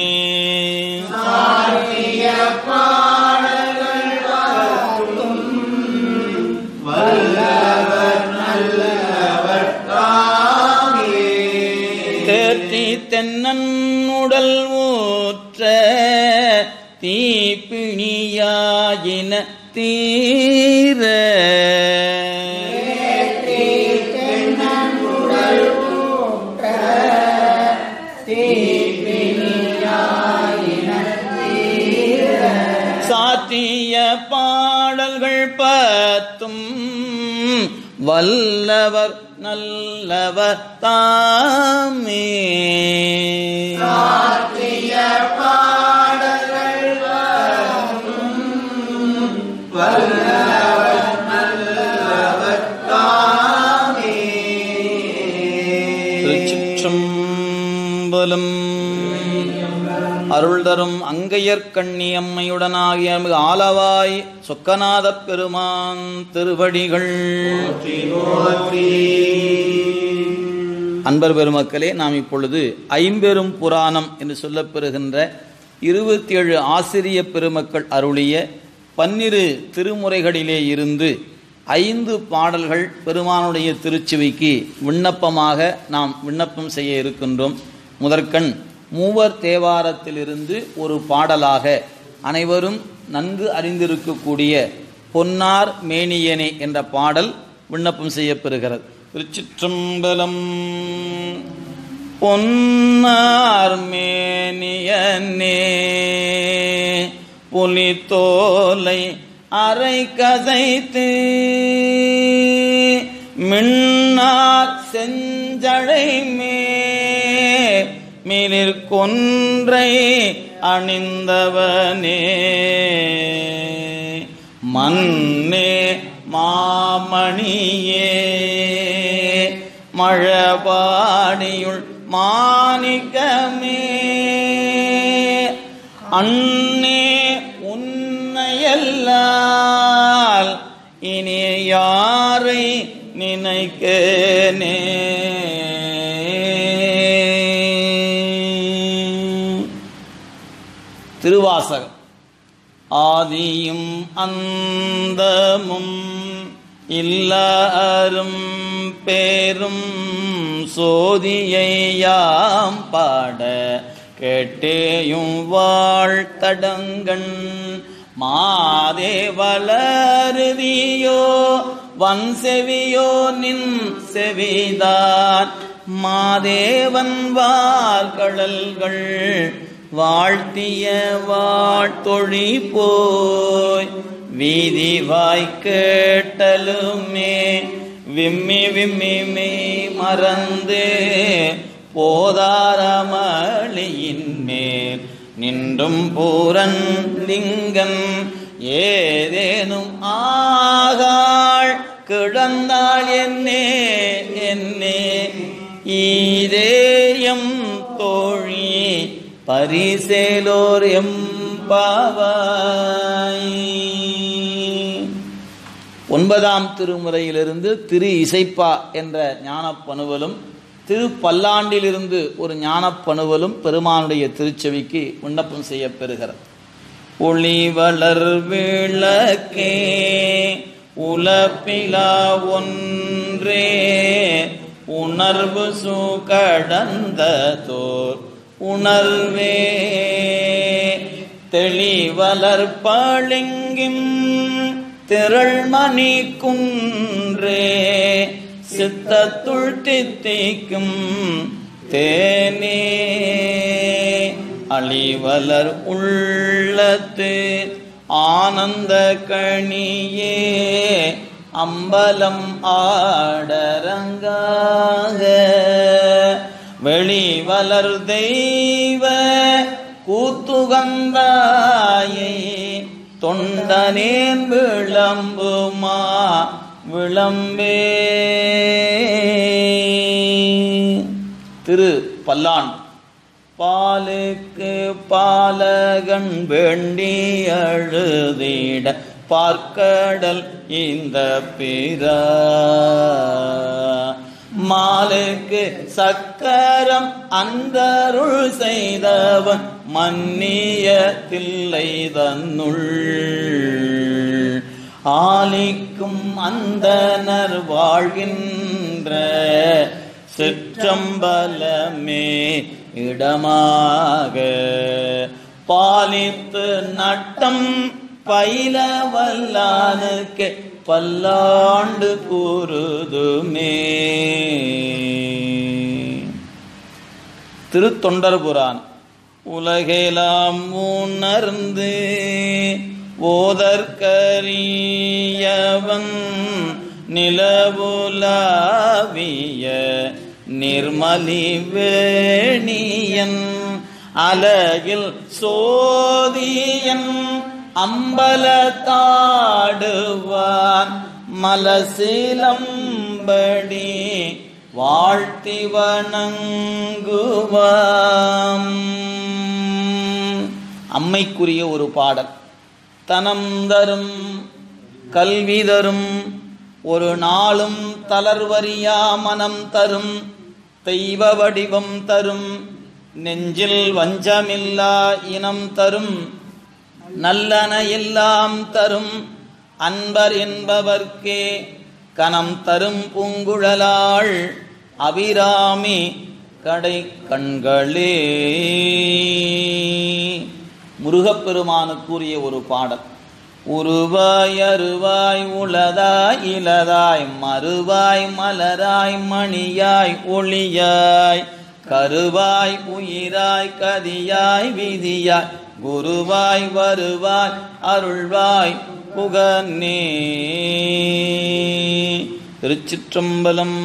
சாற்றிய பாடல்கள் பத்தும் வல்லவர் நல்லவர் தாமே. தேர்த்தி தென்னன் உடல் ஊற்ற தீப்பிணியாயின தீர சாத்திய பாடல்கள் பத்தும் வல்லவர் நல்லவர் தாமே. சாற்றிய பாடல்கள் பத்தும் வல்லவர் நல்லவர் தாமே. திருச்சிற்றம்பலம். அருள் தரும் அங்கையர்கண்ணி அம்மையுடனாகிய ஆலவாய் சொக்கநாதப் பெருமான் திருவடிகள். அன்பர் பெருமக்களே, நாம் இப்பொழுது ஐம்பெரும் புராணம் என்று சொல்லப்பெறுகின்ற 27 ஆசிரிய பெருமக்கள் அருளிய 12 திருமுறைகளிலே இருந்து 5 பாடல்கள் பெருமானுடைய திருச்சுவைக்கு விண்ணப்பமாக நாம் விண்ணப்பம் செய்ய இருக்கின்றோம். முதற்கண் மூவர் தேவாரத்திலிருந்து ஒரு பாடலாக அனைவரும் நன்கு அறிந்திருக்கக்கூடிய பொன்னார் மேனியனே என்ற பாடல் விண்ணப்பம் செய்யப்பெறுகிறது. திருச்சிற்றம்பலம். பொன்னார் மேனியனே புலித்தோலை அரை கதைத்து மின்னார் செஞ்சடை மினிற்கொன்றை அணிந்தவனே மன்னே மாமணியே மழபாடியுள் மாணிக்கமே அன்னே உன்னையல்லால் இனி யாரை நினைக்கனே. திருவாசகம். ஆதியும் அந்தமும் இல்லாரும் பேரும் சோதியை யாம் பாட கேட்டேயும் வாழ்த்தடங்கண் மாதே வளருதியோ வன் செவியோ நின் செவிதான் மாதேவன் வாழ்கடல்கள் வாழ்த்திய வாழ்த்தொழி போய் வீதி வாய் கேட்டலுமே விம்மி விம்மி மெய் மறந்து போதாரமளியின் மேல் நின்றும் பூரன் லிங்கன் ஏதேனும் ஆகாள் கிடந்தாள் என்னே என்னே ஈதேயம் தோழி பரிசேலோர் எம்பாவாய். 9ஆம் திருமுறையிலிருந்து திரு இசைப்பா என்ற ஞானப்பணுவலும் திருப்பல்லாண்டிலிருந்து ஒரு ஞானப்பணுவலும் பெருமானுடைய திருச்செவிக்கு விண்ணப்பம் செய்யப்பெறுகிறது. ஒளி வளர் விளக்கே உலப்பிலா ஒன்றே உணர்வு சுகடந்ததோர் உணர்வே தெளிவலர் பளிங்கிம் திரள்மணி குன்றே சித்தத்துள் தித்திக்கும் தேனே அழிவலர் உள்ளத்து ஆனந்த கணியே அம்பலம் ஆடரங்காக வெளிவலர் தெய்வ கூத்துகந்தாயை தொண்டனேன் விளம்புமா விளம்பே. திரு பல்லாண்டு. பாலுக்கு பாலகன் வேண்டி அழுதிட பார்க்கடல் இந்த பிற மாலுக்கு சக்கரம் அந்தருள் செய்தவன் மன்னிய தில்லை தன்னுள் ஆலிக்கும் அந்தனர் வாழ்கின்ற சிற்றம்பலமே இடமாக பாலித்து நட்டம் பயில வல்லானுக்கு பல்லாண்டு கூறுதுமே. திருத்தொண்டர் புராணம். உலகெலாம் உணர்ந்து ஓதற்கரியவன் நிலவுலாவிய நிர்மலி வேணியன் அலகில் சோதியன் அம்பலத்தாடுவான் மலசிலம்படி வாழ்த்தி வணங்குவாம். அம்மைக்குரிய ஒரு பாடல். தனம் தரும் கல்வி தரும் ஒரு நாளும் தளர்வறியா மனம் தரும் தெய்வ வடிவம் தரும் நெஞ்சில் வஞ்சமில்லா இனம் தரும் நல்லன எல்லாம் தரும் அன்பர் என்பவர்க்கே கனம் தரும் பூங்குழலாள் அபிராமி கடை கண்களே. முருகப்பெருமானுக்குரிய ஒரு பாடல். உருவாய் அருவாய் உளதாய் இலதாய் மறுவாய் மலராய் மணியாய் ஒளியாய் கருவாய் உயிராய் கதியாய் விதியாய் குருவாய் வருவாய் அருள்வாய் புகனே. திருச்சிற்றம்பலம்.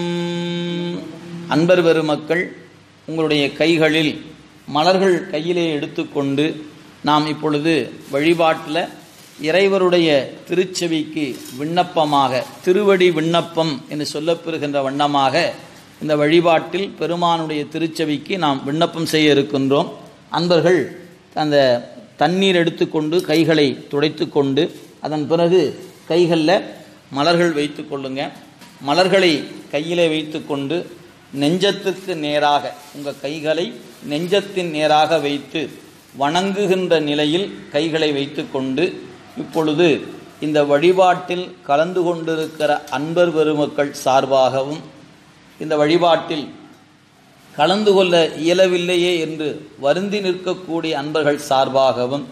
அன்பர் பெருமக்கள், உங்களுடைய கைகளில் மலர்கள் கையிலே எடுத்துக்கொண்டு நாம் இப்பொழுது வழிபாட்டில் இறைவருடைய திருச்செவிக்கு விண்ணப்பமாக, திருவடி விண்ணப்பம் என்று சொல்லப்பெறுகின்ற வண்ணமாக இந்த வழிபாட்டில் பெருமானுடைய திருச்செவிக்கு நாம் விண்ணப்பம் செய்ய இருக்கின்றோம். அன்பர்கள் அந்த தண்ணீர் எடுத்துக்கொண்டு கைகளை துடைத்து கொண்டு அதன் பிறகு கைகளில் மலர்கள் வைத்து கொள்ளுங்க. மலர்களை கையிலே வைத்து கொண்டு நெஞ்சத்துக்கு நேராக உங்கள் கைகளை நெஞ்சத்தின் நேராக வைத்து வணங்குகின்ற நிலையில் கைகளை வைத்து கொண்டு இப்பொழுது இந்த வழிபாட்டில் கலந்து கொண்டிருக்கிற அன்பர் பெருமக்கள் சார்பாகவும் இந்த வழிபாட்டில் கலந்து கொள்ள இயலவில்லையே என்று வருந்தி நிற்கக்கூடிய அன்பர்கள் சார்பாகவும்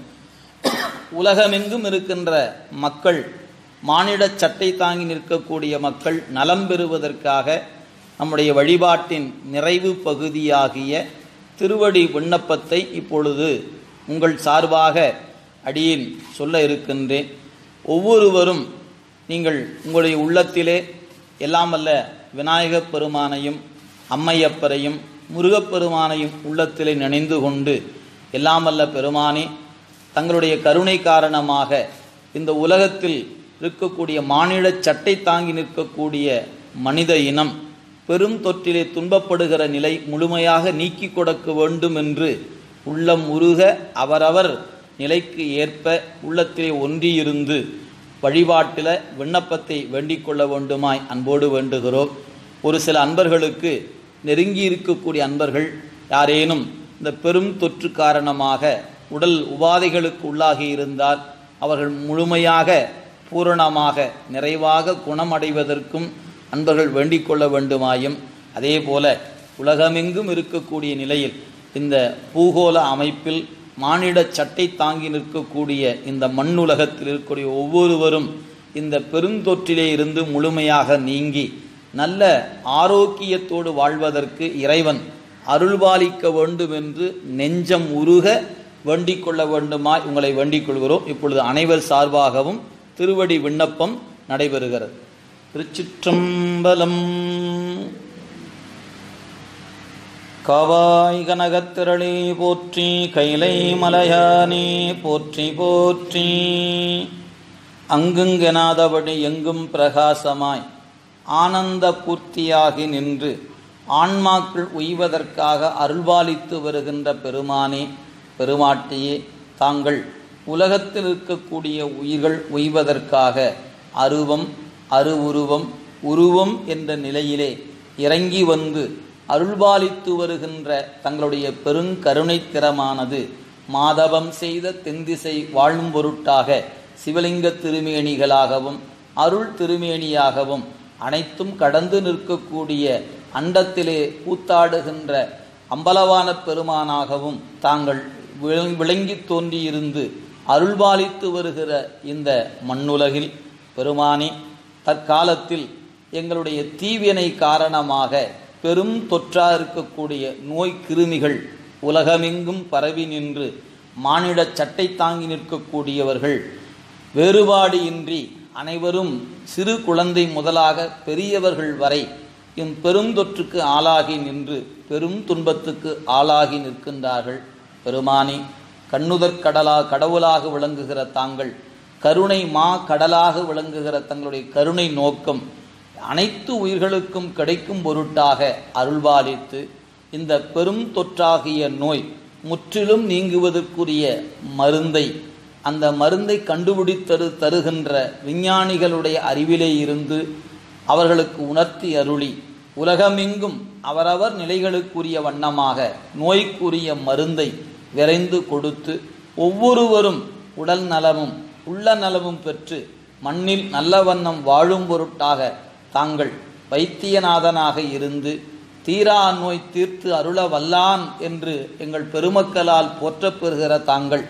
உலகமெங்கும் இருக்கின்ற மக்கள், மானிட சட்டை தாங்கி நிற்கக்கூடிய மக்கள் நலம் பெறுவதற்காக நம்முடைய வழிபாட்டின் நிறைவு பகுதியாகிய திருவடி விண்ணப்பத்தை இப்பொழுது உங்கள் சார்பாக அடியேன் சொல்ல இருக்கின்றேன். ஒவ்வொருவரும் நீங்கள் உங்களுடைய உள்ளத்திலே எல்லாமல்ல விநாயகப் பெருமானையும் அம்மையப்பரையும் முருகப்பெருமானையும் உள்ளத்திலே நினைந்து கொண்டு எல்லாமல்ல பெருமானே, தங்களுடைய கருணை காரணமாக இந்த உலகத்தில் இருக்கக்கூடிய மானிட சட்டை தாங்கி நிற்கக்கூடிய மனித இனம் பெரும் தொற்றிலே துன்பப்படுகிற நிலை முழுமையாக நீக்கி கொடுக்க வேண்டும் என்று உள்ளம் உருக அவரவர் நிலைக்கு ஏற்ப உள்ளத்திலே ஒன்றியிருந்து வழிபாட்டில் விண்ணப்பத்தை வேண்டிக் கொள்ள வேண்டுமாய் அன்போடு வேண்டுகிறோம். ஒரு சில அன்பர்களுக்கு, நெருங்கி இருக்கக்கூடிய அன்பர்கள் யாரேனும் இந்த பெரும் தொற்று காரணமாக உடல் உபாதைகளுக்கு உள்ளாகி இருந்தால் அவர்கள் முழுமையாக பூரணமாக நிறைவாக குணமடைவதற்கும் அன்பர்கள் வேண்டிக் கொள்ள வேண்டுமாயும், அதே போல உலகமெங்கும் இருக்கக்கூடிய நிலையில் இந்த பூகோள அமைப்பில் மானிட சட்டை தாங்கி நிற்கக்கூடிய இந்த மண்ணுலகத்தில் இருக்கக்கூடிய ஒவ்வொருவரும் இந்த பெருந்தொற்றிலே இருந்து முழுமையாக நீங்கி நல்ல ஆரோக்கியத்தோடு வாழ்வதற்கு இறைவன் அருள்பாலிக்க வேண்டும் என்று நெஞ்சம் உருக வேண்டிக் கொள்ள வேண்டுமாய் உங்களை வேண்டிக் கொள்கிறோம். இப்பொழுது அனைவர் சார்பாகவும் திருவடி விண்ணப்பம் நடைபெறுகிறது. திருச்சிற்றம்பலம். காவாய் கனகத்திரளே போற்றி, கைலை மலையானே போற்றி போற்றி. அங்குங்கெனாதபடி எங்கும் பிரகாசமாய் ஆனந்த பூர்த்தியாகி நின்று ஆன்மாக்கள் உய்வதற்காக அருள்பாலித்து வருகின்ற பெருமானே பெருமாட்டியே, தாங்கள் உலகத்தில் இருக்கக்கூடிய உயிர்கள் உய்வதற்காக அருவம் அருவுருவம் உருவம் என்ற நிலையிலே இறங்கி வந்து அருள்பாலித்து வருகின்ற தங்களுடைய பெருங்கருணை திறமானது மாதவம் செய்த தென்திசை வாழும் பொருட்டாக சிவலிங்க திருமேனிகளாகவும் அருள் திருமேனியாகவும் அனைத்தும் கடந்து நிற்கக்கூடிய அண்டத்திலே கூத்தாடுகின்ற அம்பலவான பெருமானாகவும் தாங்கள் விளங்கி தோன்றியிருந்து அருள்பாலித்து வருகிற இந்த மண்ணுலகில் பெருமானே, தற்காலத்தில் எங்களுடைய தீவினை காரணமாக பெரும் தொற்றா இருக்கக்கூடிய நோய் கிருமிகள் உலகமெங்கும் பரவி நின்று மானிட சட்டை தாங்கி நிற்கக்கூடியவர்கள் வேறுபாடு இன்றி அனைவரும் சிறு குழந்தை முதலாக பெரியவர்கள் வரை பெருந்தொற்றுக்கு ஆளாகி நின்று பெரும் துன்பத்துக்கு ஆளாகி நிற்கின்றார்கள். பெருமானி, கண்ணுதற் கடவுளாக விளங்குகிற தாங்கள், கருணை மா கடலாக விளங்குகிற தங்களுடைய கருணை நோக்கம் அனைத்து உயிர்களுக்கும் கிடைக்கும் பொருட்டாக அருள்பாலித்து இந்த பெரும் தொற்றாகிய நோய் முற்றிலும் நீங்குவதற்குரிய மருந்தை, அந்த மருந்தை தருகின்ற விஞ்ஞானிகளுடைய அறிவிலே இருந்து அவர்களுக்கு உணர்த்தி அருளி உலகமெங்கும் அவரவர் நிலைகளுக்குரிய வண்ணமாக நோய்க்குரிய மருந்தை விரைந்து கொடுத்து ஒவ்வொருவரும் உடல் நலமும் உள்ள நலமும் பெற்று மண்ணில் நல்ல வண்ணம் வாழும் பொருட்டாக தாங்கள் வைத்தியநாதனாக இருந்து தீரா நோய் தீர்த்து அருள வல்லான் என்று எங்கள் பெருமக்களால் போற்றப்பெறுகிற தாங்கள்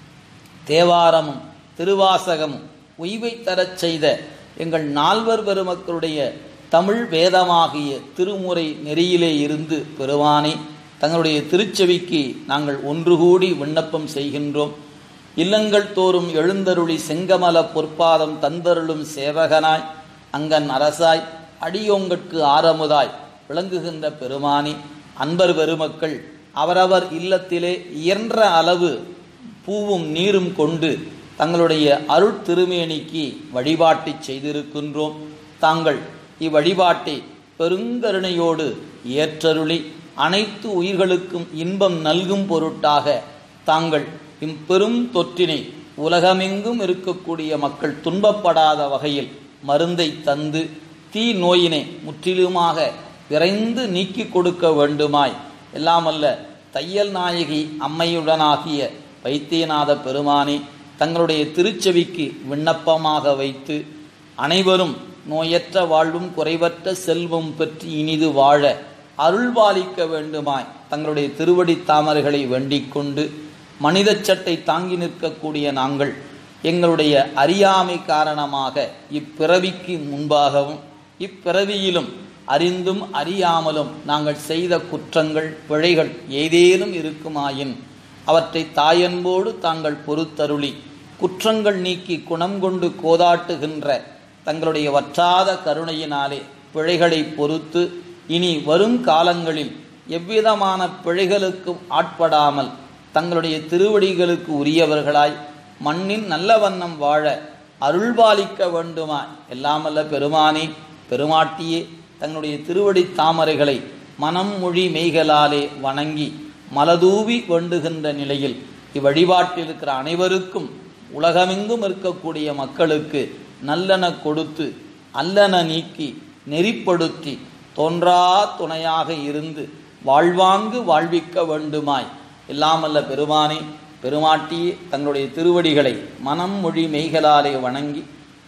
தேவாரமும் திருவாசகமும் உய்வை தரச் செய்த எங்கள் நால்வர் பெருமக்களுடைய தமிழ் வேதமாகிய திருமுறை நெறியிலே இருந்து பெருமானே, தங்களுடைய திருச்செவிக்கு நாங்கள் ஒன்று கூடி விண்ணப்பம் செய்கின்றோம். இல்லங்கள் தோறும் எழுந்தருளி செங்கமல பொற்பாதம் தந்தருளும் சேவகனாய் அங்கன் அரசாய் அடியோங்கட்கு ஆரமுதாய் விளங்குகின்ற பெருமானி, அன்பர் பெருமக்கள் அவரவர் இல்லத்திலே இயன்ற அளவு பூவும் நீரும் கொண்டு தங்களுடைய அருள் திருமேனிக்கு வழிபாட்டை செய்திருக்கின்றோம். தாங்கள் இவ்வழிபாட்டை பெருங்கருணையோடு ஏற்றருளி அனைத்து உயிர்களுக்கும் இன்பம் நல்கும் பொருட்டாக தாங்கள் இம்பெரும் தொற்றினை உலகமெங்கும் இருக்கக்கூடிய மக்கள் துன்பப்படாத வகையில் மருந்தை தந்து தீ நோயினை முற்றிலுமாக விரைந்து நீக்கி கொடுக்க வேண்டுமாய் எல்லாமல்ல தையல் நாயகி அம்மையுடனாகிய வைத்தியநாத பெருமானே, தங்களுடைய திருச்செவிக்கு விண்ணப்பமாக வைத்து அனைவரும் நோயற்ற வாழ்வும் குறைவற்ற செல்வம் பெற்று இனிது வாழ அருள்பாலிக்க வேண்டுமாய் தங்களுடைய திருவடி தாமரைகளை வேண்டிக் கொண்டு மனித சட்டை தாங்கி நிற்கக்கூடிய நாங்கள் எங்களுடைய அறியாமை காரணமாக இப்பிறவிக்கு முன்பாகவும் இப்பிறவியிலும் அறிந்தும் அறியாமலும் நாங்கள் செய்த குற்றங்கள் பிழைகள் ஏதேனும் இருக்குமாயின் அவற்றை தாயன்போடு தாங்கள் பொறுத்தருளி குற்றங்கள் நீக்கி குணம் கொண்டு கோதாட்டுகின்ற தங்களுடைய வற்றாத கருணையினாலே பிழைகளை பொறுத்து இனி வரும் காலங்களில் எவ்விதமான பிழைகளுக்கும் ஆட்படாமல் தங்களுடைய திருவடிகளுக்கு உரியவர்களாய் மண்ணின் நல்ல வண்ணம் வாழ அருள்பாலிக்க வேண்டுமாய் எல்லாமல்ல பெருமானே, பெருமாட்டியே, தங்களுடைய திருவடி தாமரைகளை மனம் மொழி மெய்களாலே வணங்கி மலதூவி வேண்டுகின்ற நிலையில் இவ்வழிபாட்டில் இருக்கிற அனைவருக்கும் உலகமெங்கும் இருக்கக்கூடிய மக்களுக்கு நல்லன கொடுத்து அல்லன நீக்கி நெறிப்படுத்தி தோன்றா துணையாக இருந்து வாழ்வாங்கு வாழ்விக்க வேண்டுமாய் எல்லாமல்ல பெருமானே, பெருமாட்டியே, தங்களுடைய திருவடிகளை மனம் மொழி மெய்களாலே வணங்கி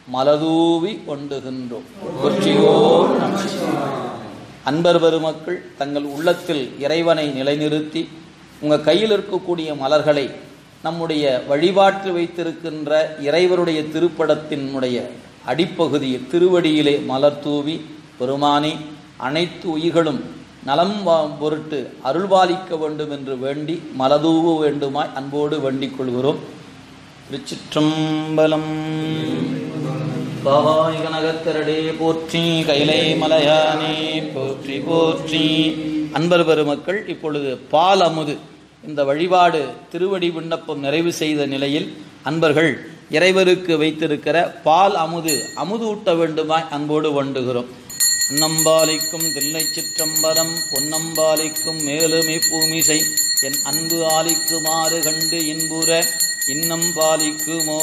மலதூவி கொண்டுகின்றோம். அன்பர் பெருமக்கள் தங்கள் உள்ளத்தில் இறைவனை நிலைநிறுத்தி உங்கள் கையில் இருக்கக்கூடிய மலர்களை நம்முடைய வழிபாட்டு வைத்திருக்கின்ற இறைவருடைய திருப்படத்தினுடைய அடிப்பகுதியில் திருவடியிலே மலர் தூவி பெருமானே, அனைத்து உயிர்களும் நலம் பொருட்டு அருள்பாலிக்க வேண்டும் என்று வேண்டி மலதூவ வேண்டுமாய் அன்போடு வேண்டிக் கொள்கிறோம். திருச்சிற்றம்பலம். பாவாய் கனகக்கரடே போற்றி, கைலை மலையானே போற்றி போற்றி. அன்பர் பெருமக்கள், இப்பொழுது பால் அமுது இந்த வழிபாடு திருவடி விண்ணப்பம் நிறைவு செய்த நிலையில் அன்பர்கள் இறைவருக்கு வைத்திருக்கிற பால் அமுது ஊட்ட வேண்டுமாய் அன்போடு வேண்டுகிறோம். அன்னம்பாலிக்கும் தில்லை சிற்றம்பலம் பொன்னம்பாலிக்கும் மேலுமை பூமிசை என் அன்பு ஆலிக்குமாறு கண்டு இன்புற இன்னம் பாலிக்குமோ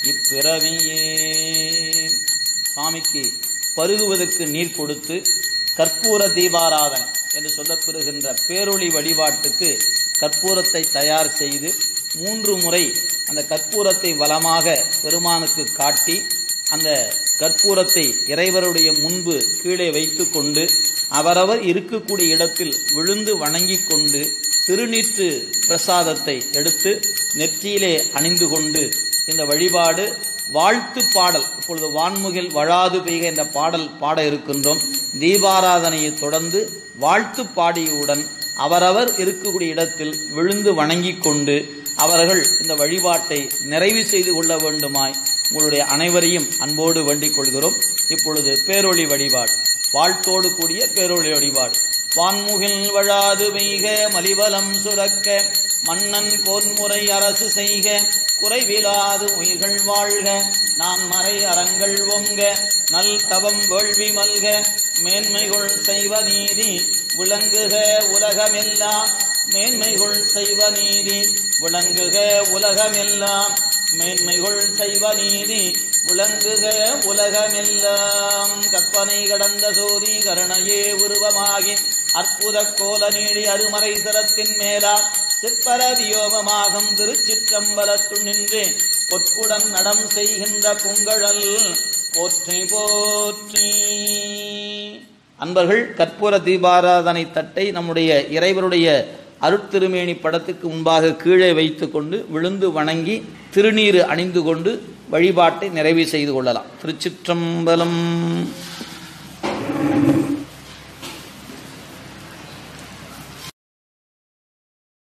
இப்பிறவியே. சாமிக்கு பருகுவதற்கு நீர் கொடுத்து கற்பூர தீபாராதனை என்று சொல்லப்பெறுகின்ற பேரொளி வழிபாட்டுக்கு கற்பூரத்தை தயார் செய்து 3 முறை அந்த கற்பூரத்தை வலமாக பெருமானுக்கு காட்டி அந்த கற்பூரத்தை இறைவருடைய முன்பு கீழே வைத்து கொண்டு அவரவர் இருக்கக்கூடிய இடத்தில் விழுந்து வணங்கி கொண்டு திருநீற்று பிரசாதத்தை எடுத்து நெற்றியிலே அணிந்து கொண்டு இந்த வழிபாடு வாழ்த்து பாடல், இப்பொழுது வான்முகில் வழாது பெய்க என்ற பாடல் பாட இருக்கின்றோம். தீபாராதனையை தொடர்ந்து வாழ்த்து பாடியவுடன் அவரவர் இருக்கக்கூடிய இடத்தில் விழுந்து வணங்கி கொண்டு அவர்கள் இந்த வழிபாட்டை நிறைவு செய்து கொள்ள வேண்டுமாய் உங்களுடைய அனைவரையும் அன்போடு வேண்டிக் கொள்கிறோம். இப்பொழுது பேரொளி வழிபாடு, வாழ்த்தோடு கூடிய பேரொளி வழிபாடு. வான்முகில் வழாது பெய்க மலிவலம் சுரக்க மன்னன் கோன்முறை அரசு செய்க குறைவிலாது உயிர்கள் வாழ்க நான் மறை அறங்கள் ஒங்க நல் தவம் வேள்வி மல்க மேன்மைகள் செய்வ நீதி விளங்குக உலகமெல்லாம் மேன்மைகள் செய்வ நீதி விளங்குக உலகமெல்லாம் மேன்மைகள் செய்வ நீதி விளங்குக உலகமெல்லாம். கற்பனை கடந்த சோதி கருணையே உருவமாகி அற்புத கோல நீடி அருமறை சிரத்தின் மேலா சிற்பர வியோகமாகும் திருச்சிற்றம்பலத்து நின்று பொற்குடன் நடம் செய்கின்ற புங்கழல் போற்றி போற்றி. அன்பர்கள், கற்பூர தீபாராதனை தட்டை நம்முடைய இறைவருடைய அருட்திருமேனி படத்துக்கு முன்பாக கீழே வைத்து கொண்டு விழுந்து வணங்கி திருநீறு அணிந்து கொண்டு வழிபாட்டை நிறைவு செய்து கொள்ளலாம். திருச்சிற்றம்பலம்.